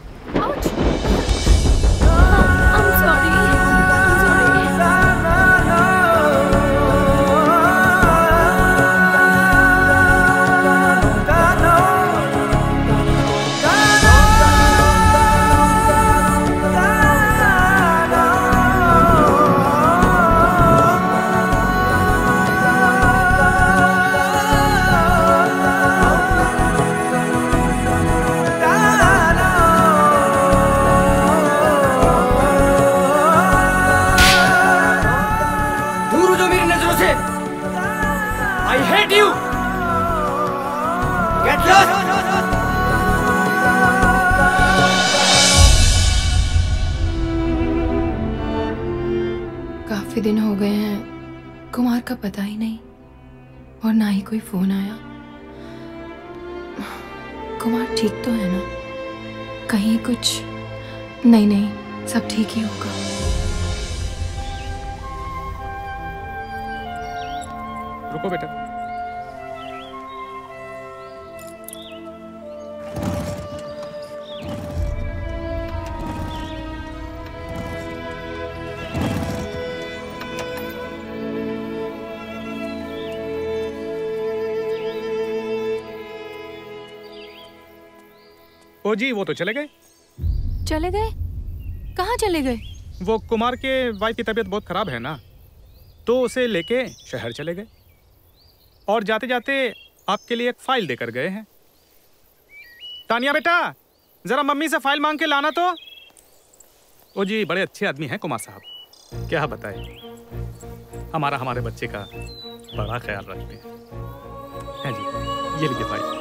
काफी दिन हो गए हैं, कुमार का पता ही नहीं और ना ही कोई फोन आया। कुमार ठीक तो है ना? कहीं कुछ? नहीं, सब ठीक ही होगा। रुको बेटा। ओ जी, वो तो चले गए। चले गए? कहाँ चले गए? वो कुमार के वाइफ की तबीयत बहुत खराब है ना, तो उसे लेके शहर चले गए और जाते जाते आपके लिए एक फाइल देकर गए हैं। तानिया बेटा, जरा मम्मी से फाइल मांग के लाना तो। ओ जी, बड़े अच्छे आदमी हैं कुमार साहब, क्या बताए, हमारे बच्चे का बड़ा ख्याल रखते हैं। हाँ जी, ये लीजिए फाइल।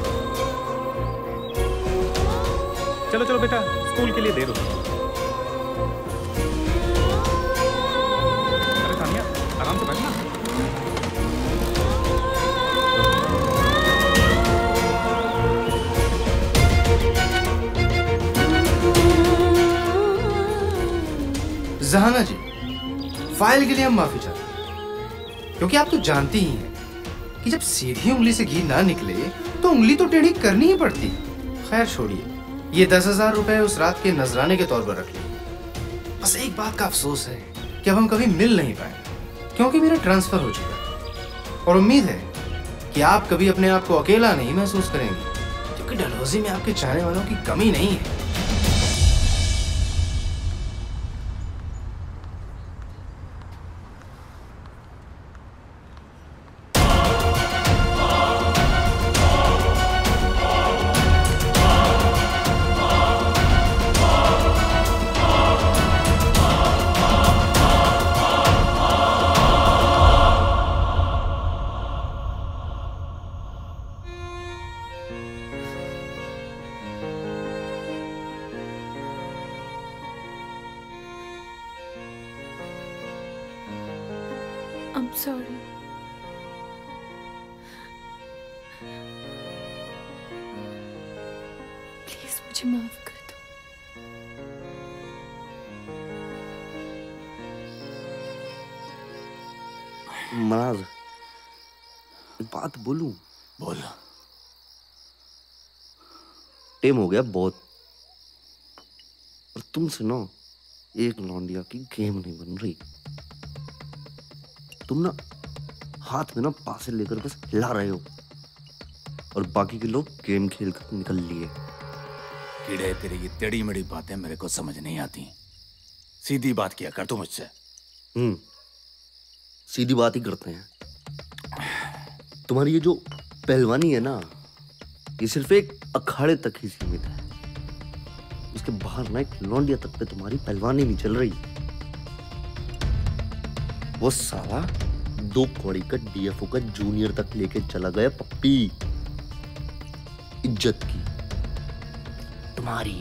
चलो चलो बेटा, स्कूल के लिए देर हो गई। अरे तानिया, आराम से बैठना। जहाना जी, फाइल के लिए हम माफी चाहते हैं, क्योंकि आप तो जानती ही हैं कि जब सीधी उंगली से घी ना निकले तो उंगली तो टेढ़ी करनी ही पड़ती। खैर छोड़िए, ये 10,000 रुपए उस रात के नजराने के तौर पर रख लीजिए। बस एक बात का अफसोस है कि अब हम कभी मिल नहीं पाए, क्योंकि मेरा ट्रांसफर हो चुका है। और उम्मीद है कि आप कभी अपने आप को अकेला नहीं महसूस करेंगे, क्योंकि डलहौजी में आपके चाहने वालों की कमी नहीं है। I'm sorry. प्लीज मुझे माफ कर दो। मनाज, एक बात बोलूं? बोल। टेम हो गया बहुत, और तुमसे ना एक लौंडिया की गेम नहीं बन रही। तुम ना हाथ में ना पासे लेकर बस हिला रहे हो, और बाकी के लोग गेम खेल कर निकल लिए। कीड़े, तेरी ये टेढ़ी मेढ़ी बातें मेरे को समझ नहीं आती। सीधी बात किया कर तू मुझसे। सीधी बात ही करते हैं। तुम्हारी ये जो पहलवानी है ना, ये सिर्फ एक अखाड़े तक ही सीमित है। उसके बाहर ना एक लौंडिया तक पे तुम्हारी पहलवानी नहीं चल रही। वो साला 2 कौड़ी का डीएफओ का जूनियर तक लेके चला गया पप्पी। इज्जत की तुम्हारी।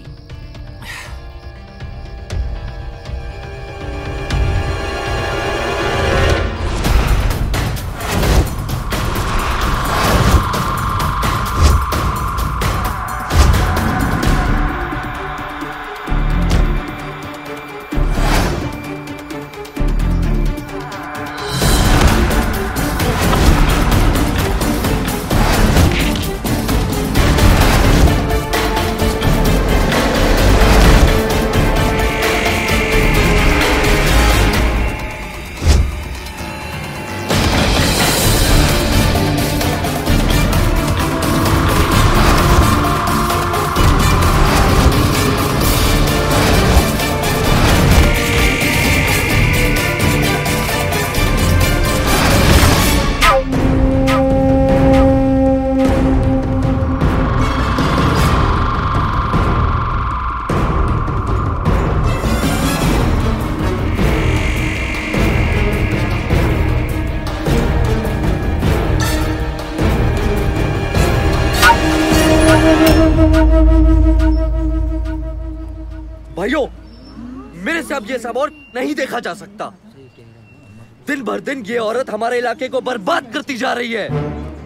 भाइयों, मेरे से अब ये सब और नहीं देखा जा सकता। दिन भर दिन ये औरत हमारे इलाके को बर्बाद करती जा रही है।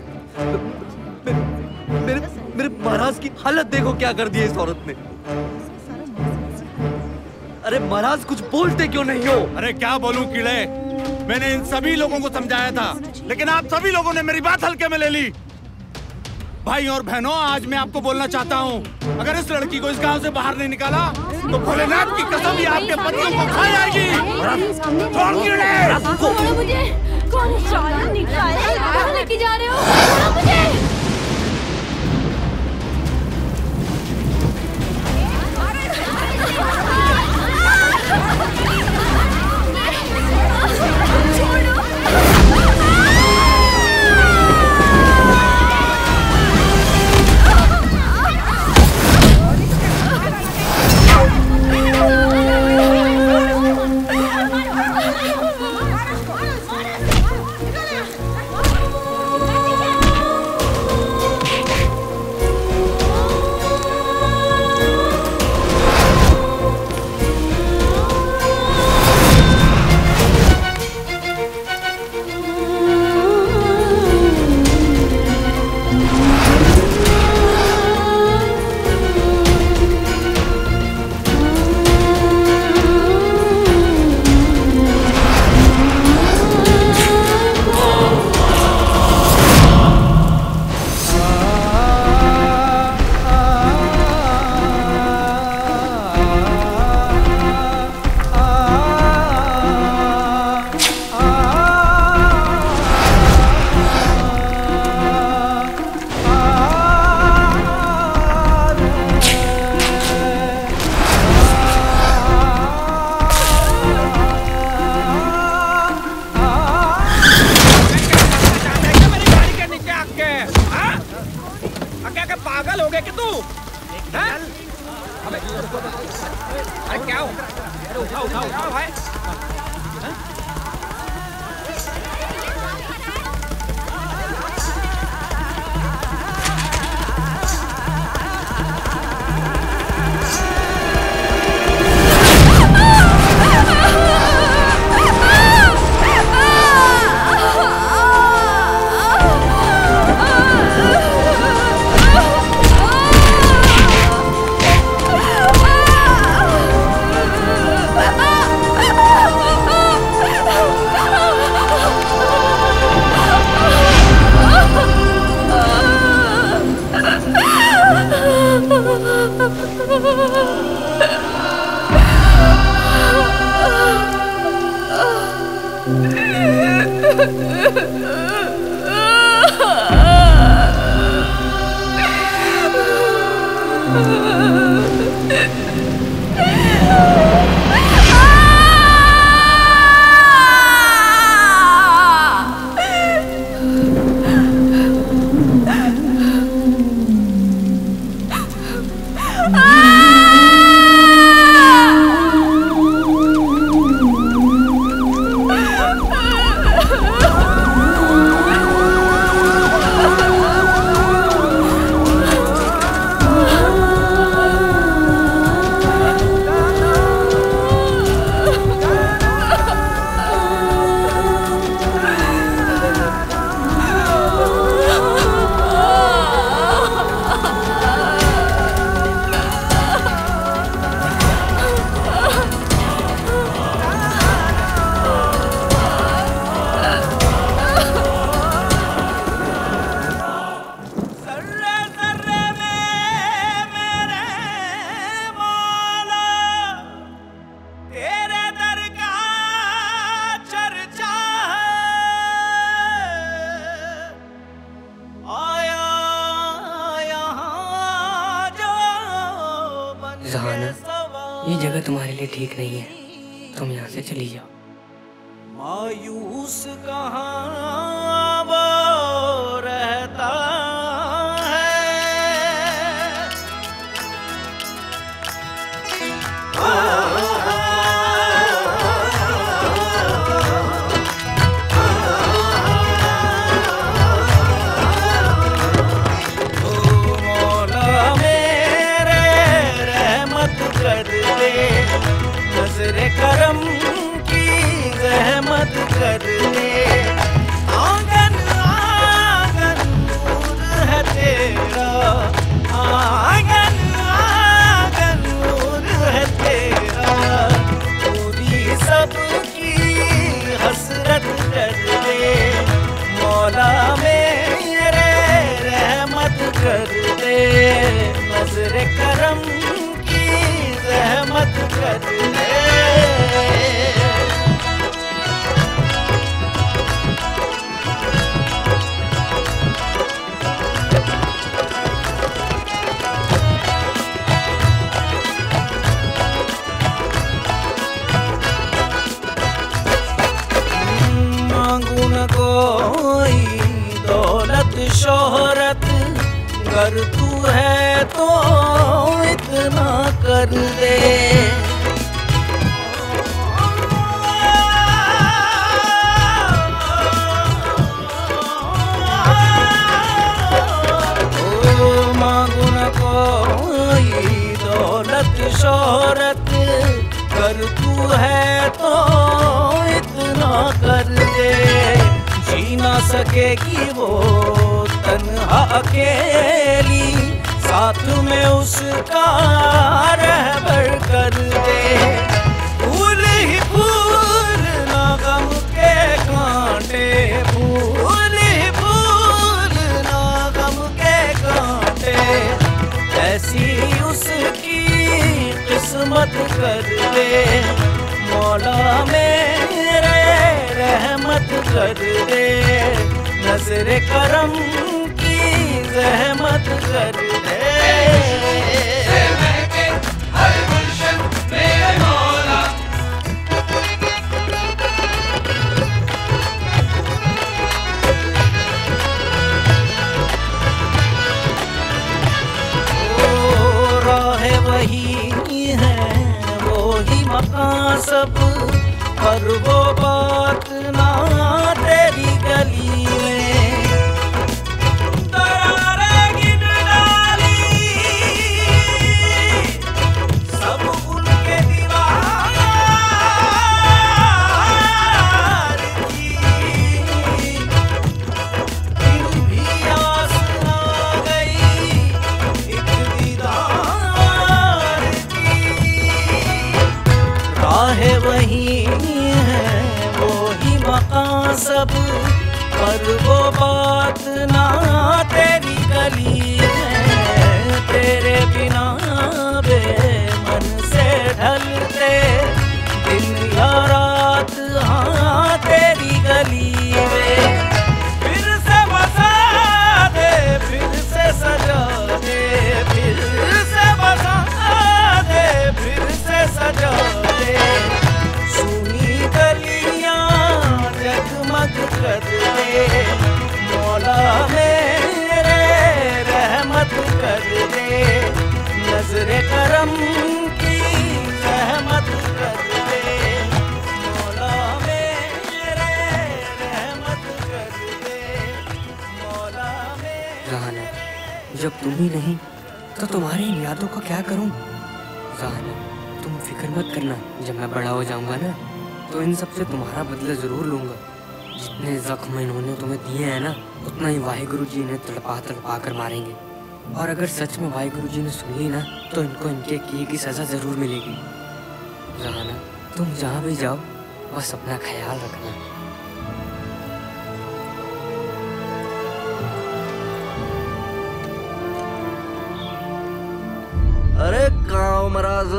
मेरे महाराज की हालत देखो क्या कर दी है इस औरत ने। अरे महाराज, कुछ बोलते क्यों नहीं हो? अरे क्या बोलूं कीड़े, मैंने इन सभी लोगों को समझाया था, लेकिन आप सभी लोगों ने मेरी बात हल्के में ले ली। भाई और बहनों, आज मैं आपको बोलना चाहता हूँ, अगर इस लड़की को इस गांव से बाहर नहीं निकाला तो भोलेनाथ की कसम ही आपके पतियों को खा जाएगी। छोड़ कीड़े! छोड़ो मुझे! कौन कहाँ लेके जा रहे हो? छोड़ो मुझे! ये जगह तुम्हारे लिए ठीक नहीं है, तुम यहाँ से चली जाओ। मायूस कहाँ वो रहता है। कर तू है तो इतना कर दे। शोहरत कर तू है तो इतना कर दे। जी ना सकेगी वो तन्हा अकेली, साथ में उसका रहबर कर दे। फूल ही फूल ना गम के कांटे, फूल ही फूल ना गम के कांटे, ऐसी उसकी किस्मत कर दे। मौला मेरे रहमत कर दे, नजर करम की जहमत कर दे। वही है वो ही मकान सब, पर वो बात ना तेरी गली में। दरारें गिन डाली सब उनके दीवार की, फिर भी आस ना गई एक दीदार। राह वही है वो ही मकान सब, पर वो बात ना तेरी गली है। तेरे बिना बेमन से ढलते दिन या रात, हाँ तेरी गली में। फिर से बसा दे, फिर से सजा दे, फिर से बसा दे, फिर से सजा दे। सुनी गलियां जगमग कर दे, मौला मेरे रहमत कर दे। नजर करम की रहमत कर दे, मौला मेरे रहमत कर दे, मौला मेरे। ज़हाना, जब तुम ही नहीं तो तुम्हारी इन यादों का क्या करूं? ज़हाना, तुम फिक्र मत करना, जब मैं बड़ा हो जाऊंगा ना तो इन सब से तुम्हारा बदला जरूर लूंगा। जितने जख्म इन्होंने तुम्हें दिए हैं ना, उतना ही वाहिगुरु जी इन्हें तड़पा तड़पा कर मारेंगे। और अगर सच में वाहिगुरु जी ने सुन ली ना तो इनको इनके किए की सजा जरूर मिलेगी। ज़हाना, तुम जहाँ भी जाओ बस अपना ख्याल रखना। अरे गाँव महाराज,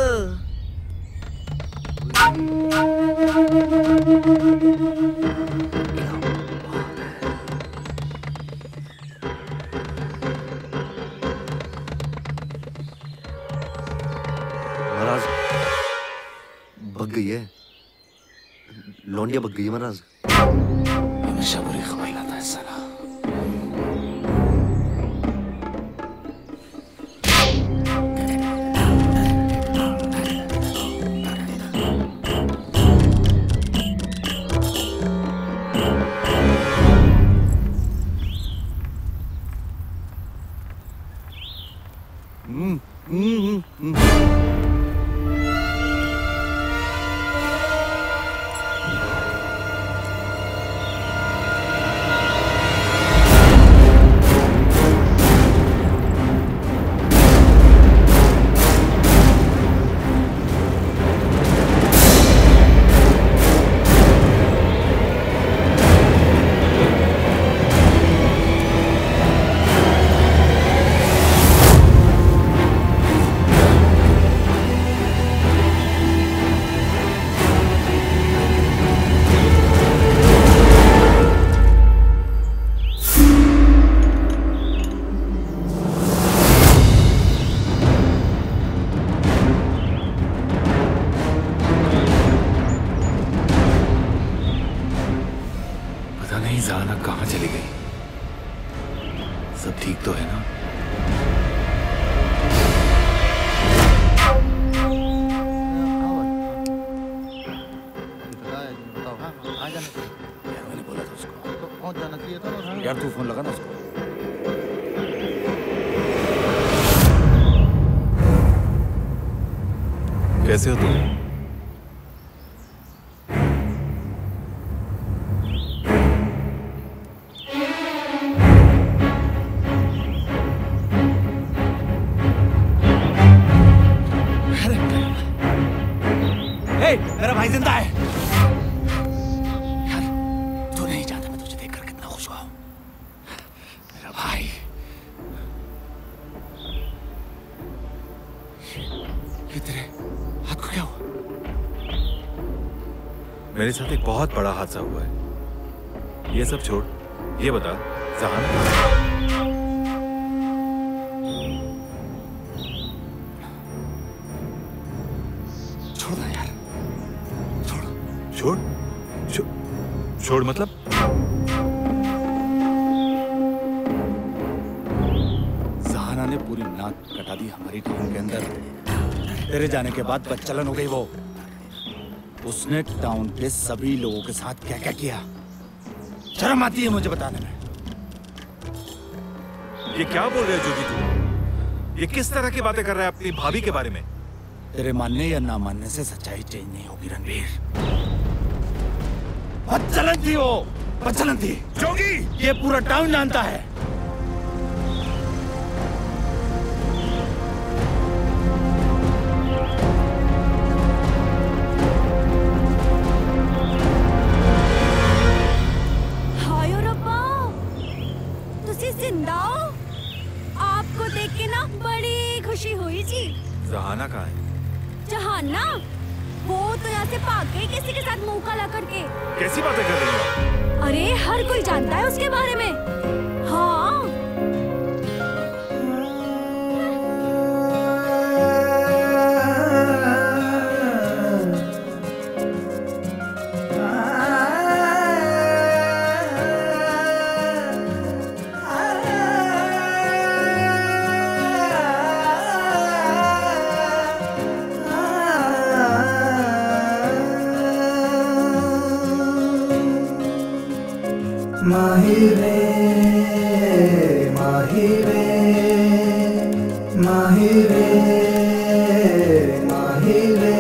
महाराज भग गई है, लौंडिया भग गई है महाराज। हमेशा बुरी खबर लाता है साला। यार तू फोन लगा ना उसको। कैसे हो तुम? मेरा भाई जिंदा है। यार तू नहीं चाहता मैं तुझे देखकर कितना खुश हुआ हूं। मेरा भाई। ये तेरे हाथ को क्या हुआ? मेरे साथ एक बहुत बड़ा हादसा हुआ है। ये सब छोड़, ये बता जहान छोड़ छोड़ मतलब? जहाना ने पूरी नाक कटा दी हमारी टीम के अंदर। तेरे जाने के बाद बदचलन हो गई वो। उसने टाउन के सभी लोगों के साथ क्या क्या किया, शर्म आती है मुझे बताने में। ये क्या बोल रहे हो जोगी तू? ये किस तरह की बातें कर रहा है अपनी भाभी के बारे में? तेरे मानने या ना मानने से सच्चाई चेंज नहीं होगी रणवीर। बदचलन थी वो, बदचलन थी जोगी। ये पूरा टाउन जानता है। हाय रब्बा, तुसी जिंदा हो? आपको देख के ना बड़ी खुशी हुई जी। जहाना कहाँ है? जहाना वो तो यहाँ से भाग गई किसी के साथ मुंह काला करके। कैसी बातें कर रही हो? अरे हर कोई जानता है उसके बारे में। हाँ माहिरे माहिरे माहिरे माहिरे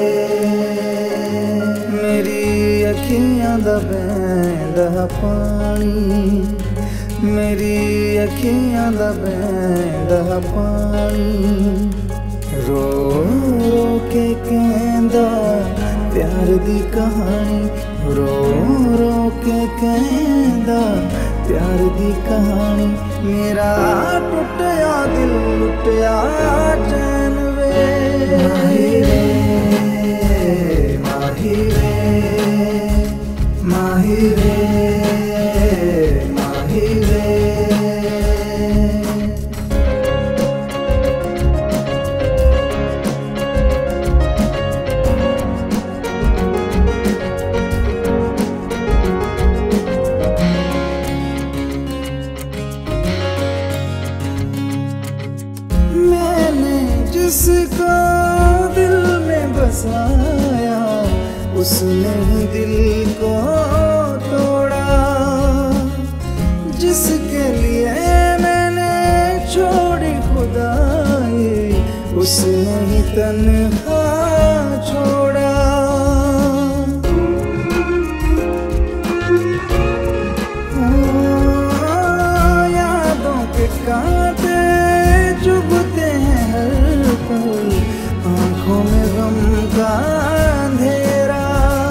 मेरी अखियां दा बहंदा पानी, मेरी अखियां दा बहंदा पानी, रो रो के कहंदा प्यार दी कहानी, रो रो के कहंदा प्यार दी कहानी। मेरा टुटिया दिल लुटिया चैन वे। माहिरे माहिरे माहिरे माहिरे जिसको दिल में बसाया उसने ही दिल को तोड़ा, जिसके लिए मैंने छोड़ी खुदाई उसने ही तन्हा छोड़ा। यादों के कांटे चुभते हैं हर पल, आंखों में गम का अंधेरा,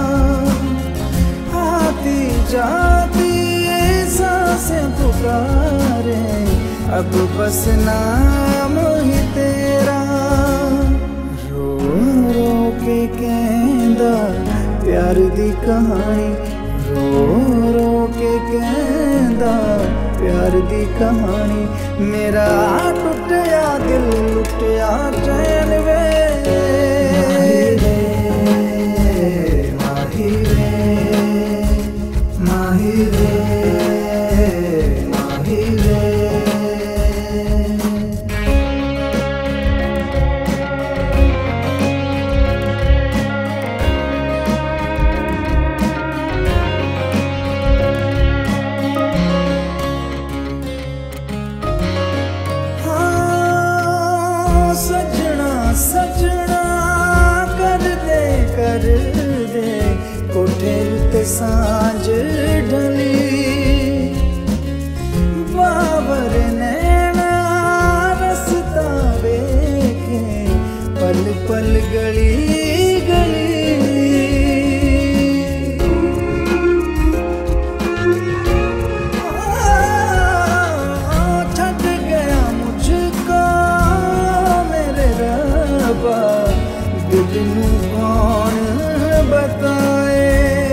आती जाती सांसें पुकारे अब बस नाम ही तेरा। रो रो के कहंदा प्यार दी कहानी, रो रो के कहंदा प्यार दी कहानी। मेरा टुटिया दिल लुटिया चैन वे। माहिरे माहिरे माहिरे सजना सजना कर दे कोठे ते सांझ ढली बाबर नैना रसता वेखे पल पल गली गली छट गया मुझको मेरे रब्बा दिल नू कौन बताए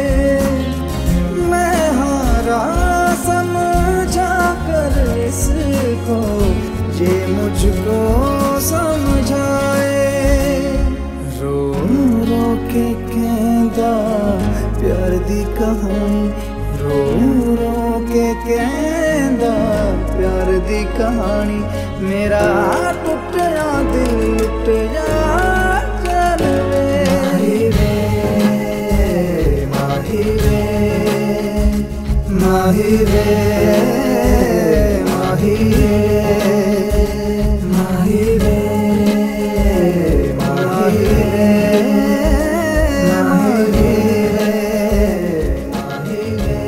मैं हारा समझा कर इसको ये मुझको समझाए रो रो के कहता प्यार दी कहानी रो रो के कहता प्यार दी कहानी मेरा टुटया दिल लुट जा चल वे माही रे माही रे माही रे माही रे माही रे माही रे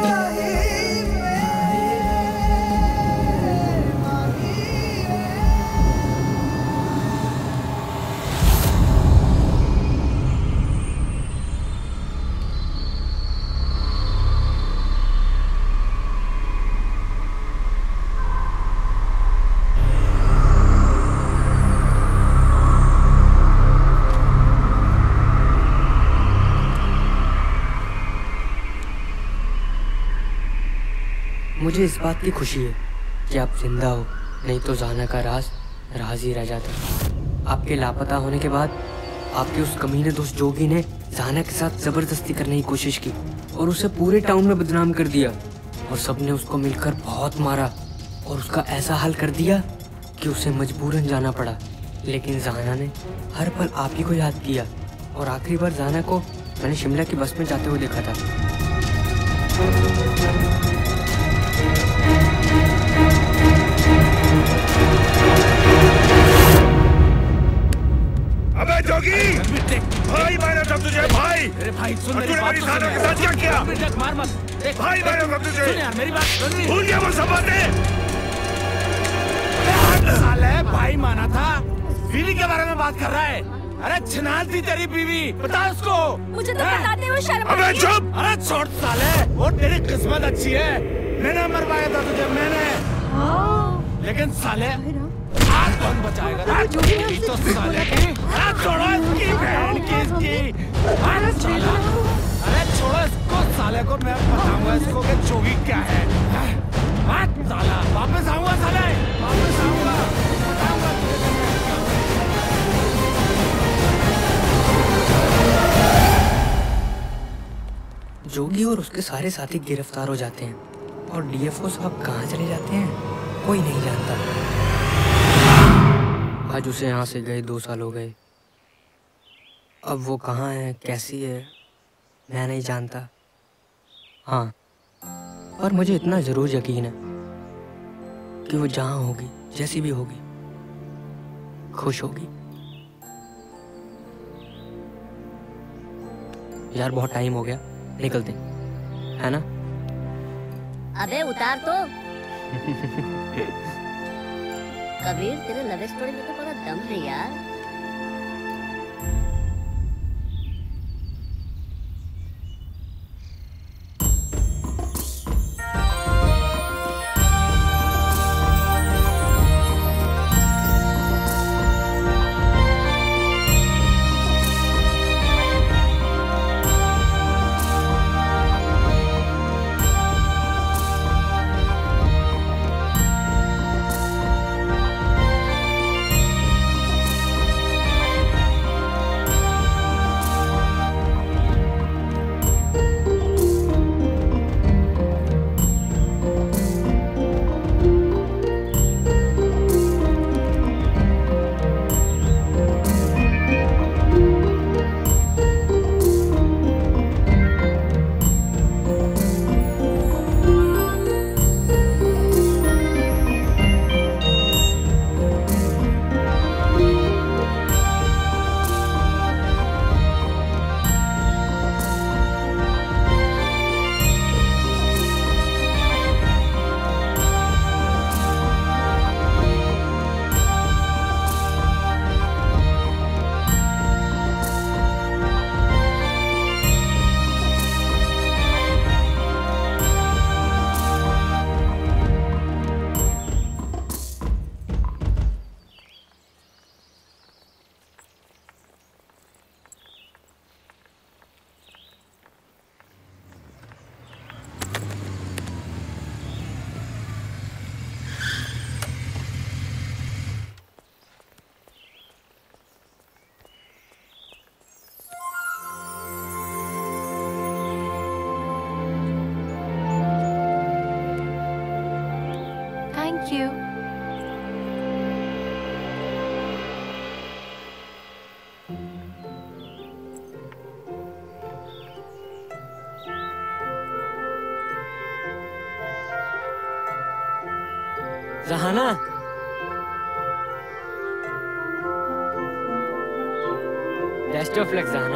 मुझे इस बात की खुशी है कि आप जिंदा हो, नहीं तो ज़ाना का राज राज ही रह जाता। आपके लापता होने के बाद आपके उस कमीने दोस्त जोगी ने ज़ाना के साथ ज़बरदस्ती करने की कोशिश की और उसे पूरे टाउन में बदनाम कर दिया और सबने उसको मिलकर बहुत मारा और उसका ऐसा हाल कर दिया कि उसे मजबूरन जाना पड़ा। लेकिन ज़ाना ने हर पल आप ही को याद किया और आखिरी बार ज़ाना को मैंने शिमला की बस में जाते हुए देखा था। अबे जोगी, भाई मैंने सब तुझे भाई। अरे भाई सुन मेरी बात, ज़ाना के साथ क्या किया? मार मत। भाई मैंने सब तुझे। सुन यार मेरी बात सुन। भूल गया वो सब बातें। साले भाई माना था, बीवी के बारे में बात कर रहा है। अरे छिनाल थी तेरी बीवी, बता उसको। मुझे तो बताते हुए शर्म अबे आती है। चुप। अरे छोड़ साले, वो तेरी किस्मत अच्छी है, मैंने मरवाया था तुझे मैंने। लेकिन साले आज कौन बचाएगा? तो साले की छोड़ो इसकी बहन की इसकी। अरे साला, अरे छोड़ो इसको साले को, मैं बताऊंगा इसको कि जोगी क्या है। साला वापस आऊंगा, साले वापस आऊंगा, बताऊंगा जोगी और उसके सारे साथी गिरफ्तार हो जाते हैं और डीएफओ साहब कहाँ चले जाते हैं कोई नहीं जानता। आज उसे यहाँ से गए 2 साल हो गए। अब वो कहाँ है, कैसी है, मैं नहीं जानता। हाँ, पर मुझे इतना ज़रूर यकीन है कि वो जहाँ होगी, जैसी भी होगी, खुश होगी। यार बहुत टाइम हो गया, निकलते है ना? अबे उतार तो। कबीर तेरे लव स्टोरी में तो बड़ा दम है यार। Thank you. Rehana, best of luck Rehana.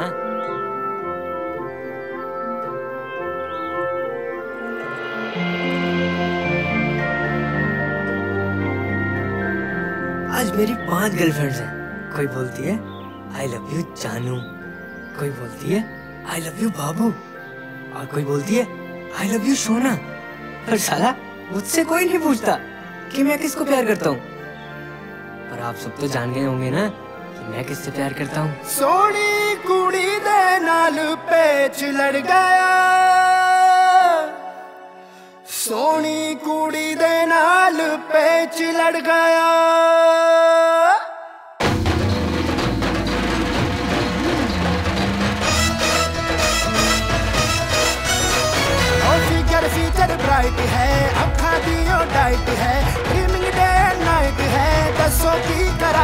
आज मेरी 5 गर्लफ्रेंड्स हैं। कोई बोलती है आई लव यू जानू, कोई बोलती है आई लव यू बाबू, और कोई बोलती है आई लव यू सोना। पर साला मुझसे कोई नहीं पूछता कि मैं किसको प्यार करता हूँ। पर आप सब तो जान गए होंगे ना कि मैं किससे प्यार करता हूँ। सोनी कुड़ी दे नाल पेच लड़ गया, सोनी कुड़ी दे नाल पेच लड़ गया। फीचर ब्राइट है, अखा दियो टाइट है, ड्रीमिंग डे नाइट है, दसो की करा।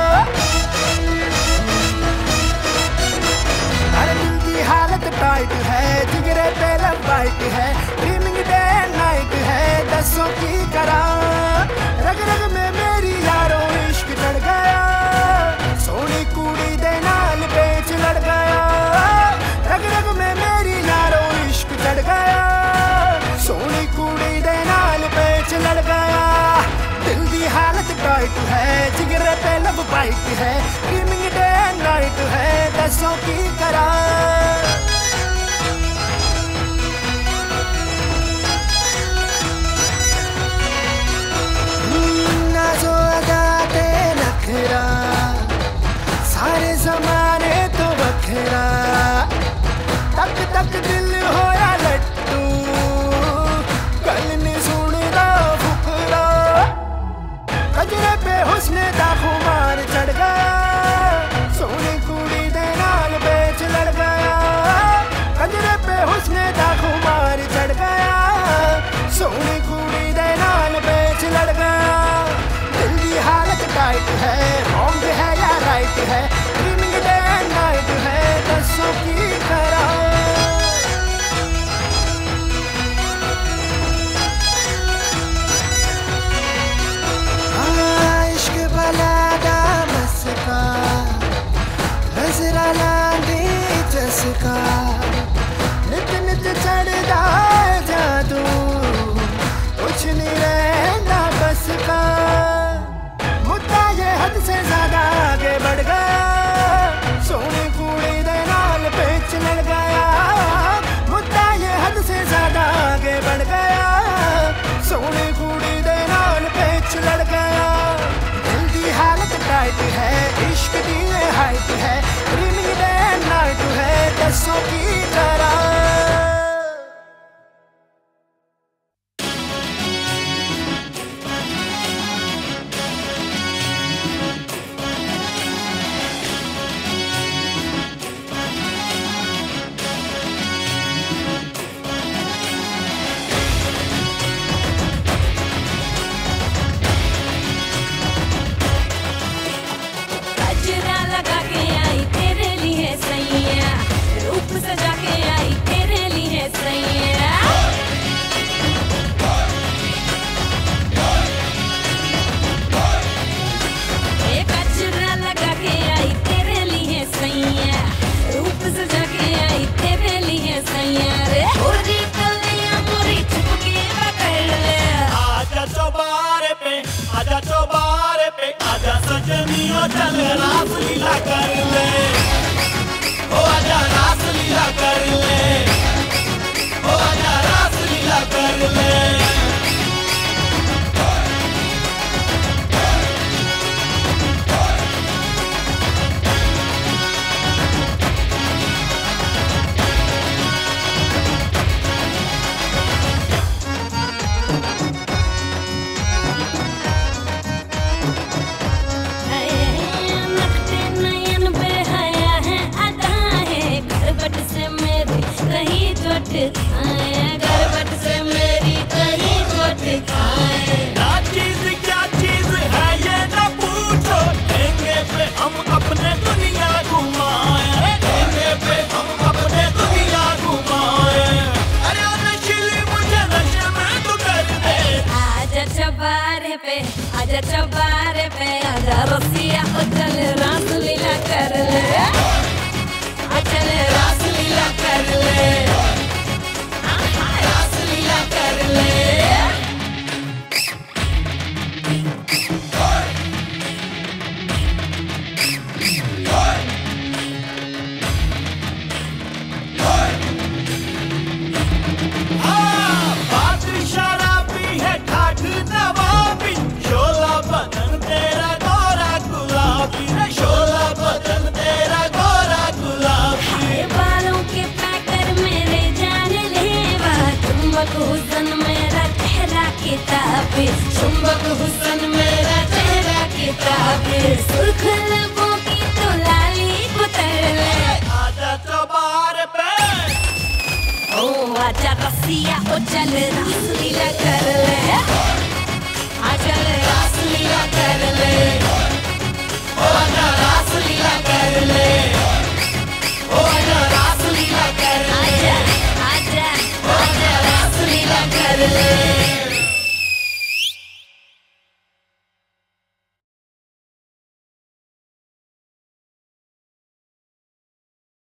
हर दिल की हालत टाइट है, जिगरे पे वाइट है, ड्रीमिंग डे नाइट है, दसो की करा। रग रग में मेरी यारों इश्क चढ़ गया, सोनी कुड़ी दे नाल पेच लड़ गया। रग रग में मेरी यारों इश्क चढ़ गया, सोनी कुड़ी दे नाल पेच लड़ गया। दिल दी हालत टाइट है, जिगरे पे लब बाइट है, ड्रीमिंग डे नाइट है, दसों की करा। नाज़ो अदा ते नखरा, सारे जमाने तो बखरा। तक तक दिल होया लट्टू, गल नहीं सुनदा फुकरा। कजरे पे हुस्न दा खुमार चढ़ गया, सोनी कुड़ी दे नाल पेच लड़ गया। कजरे पे हुस्न दा खुमार चढ़ गया, सोनी कुड़ी दे नाल पेच लड़ गया। दिल की हालत टाइट है, रॉन्ग है या राइट है, ड्रीमिंग डे नाइट है, दसों की करा। नजरा लांदी जसका, नित नित चढ़दा जादू, कुछ नहीं रहना बस का। मुद्दा ये हद से ज्यादा आगे बढ़ गया, सोनी कुड़ी दे नाल पेच लड़ गया। मुद्दा ये हद से ज्यादा आगे बढ़ गया, सोनी कुड़ी दे नाल पेच लड़ गया। दिल की हालत टाइट है, इश्क दी हाइट है, ड्रीमिंग डे नाइट है, दसों की तरह। गजरा लगा के आई तेरे लिए सैया, रूप सजा के आई तेरे लिए सैया। ये गजरा लगा के आई तेरे लिए सैया, रूप सजा के आई तेरे लिए सैया। रे गोरी कलियां मोरी चुपके पकड़ ले, आजा चौबारे पे, आजा चौबारे पे, आजा सजनियो चल रास लीला कर ले। ओ आजा रास लीला कर ले, ओ आजा रास लीला कर ले। नखते नयन पे हया है, अदा है करवट से मेरे पे आजा रसिया ओ चल रास लीला कर ले आ चल रास लीला कर ले रास लीला कर ले हुसन मेरा चेहरा किताबे चुंबक हुसन मेरा चेहरा किताबे सुर्ख लबों की तो लाली उतर ले आजा चौबार पे ओ आजा रसिया ओ चल रास लीला कर ले आ चल रास लीला कर ले ओ आजा रास लीला कर ले ओ आजा रास लीला कर ले आजा आजा आजा रास लीला कर ले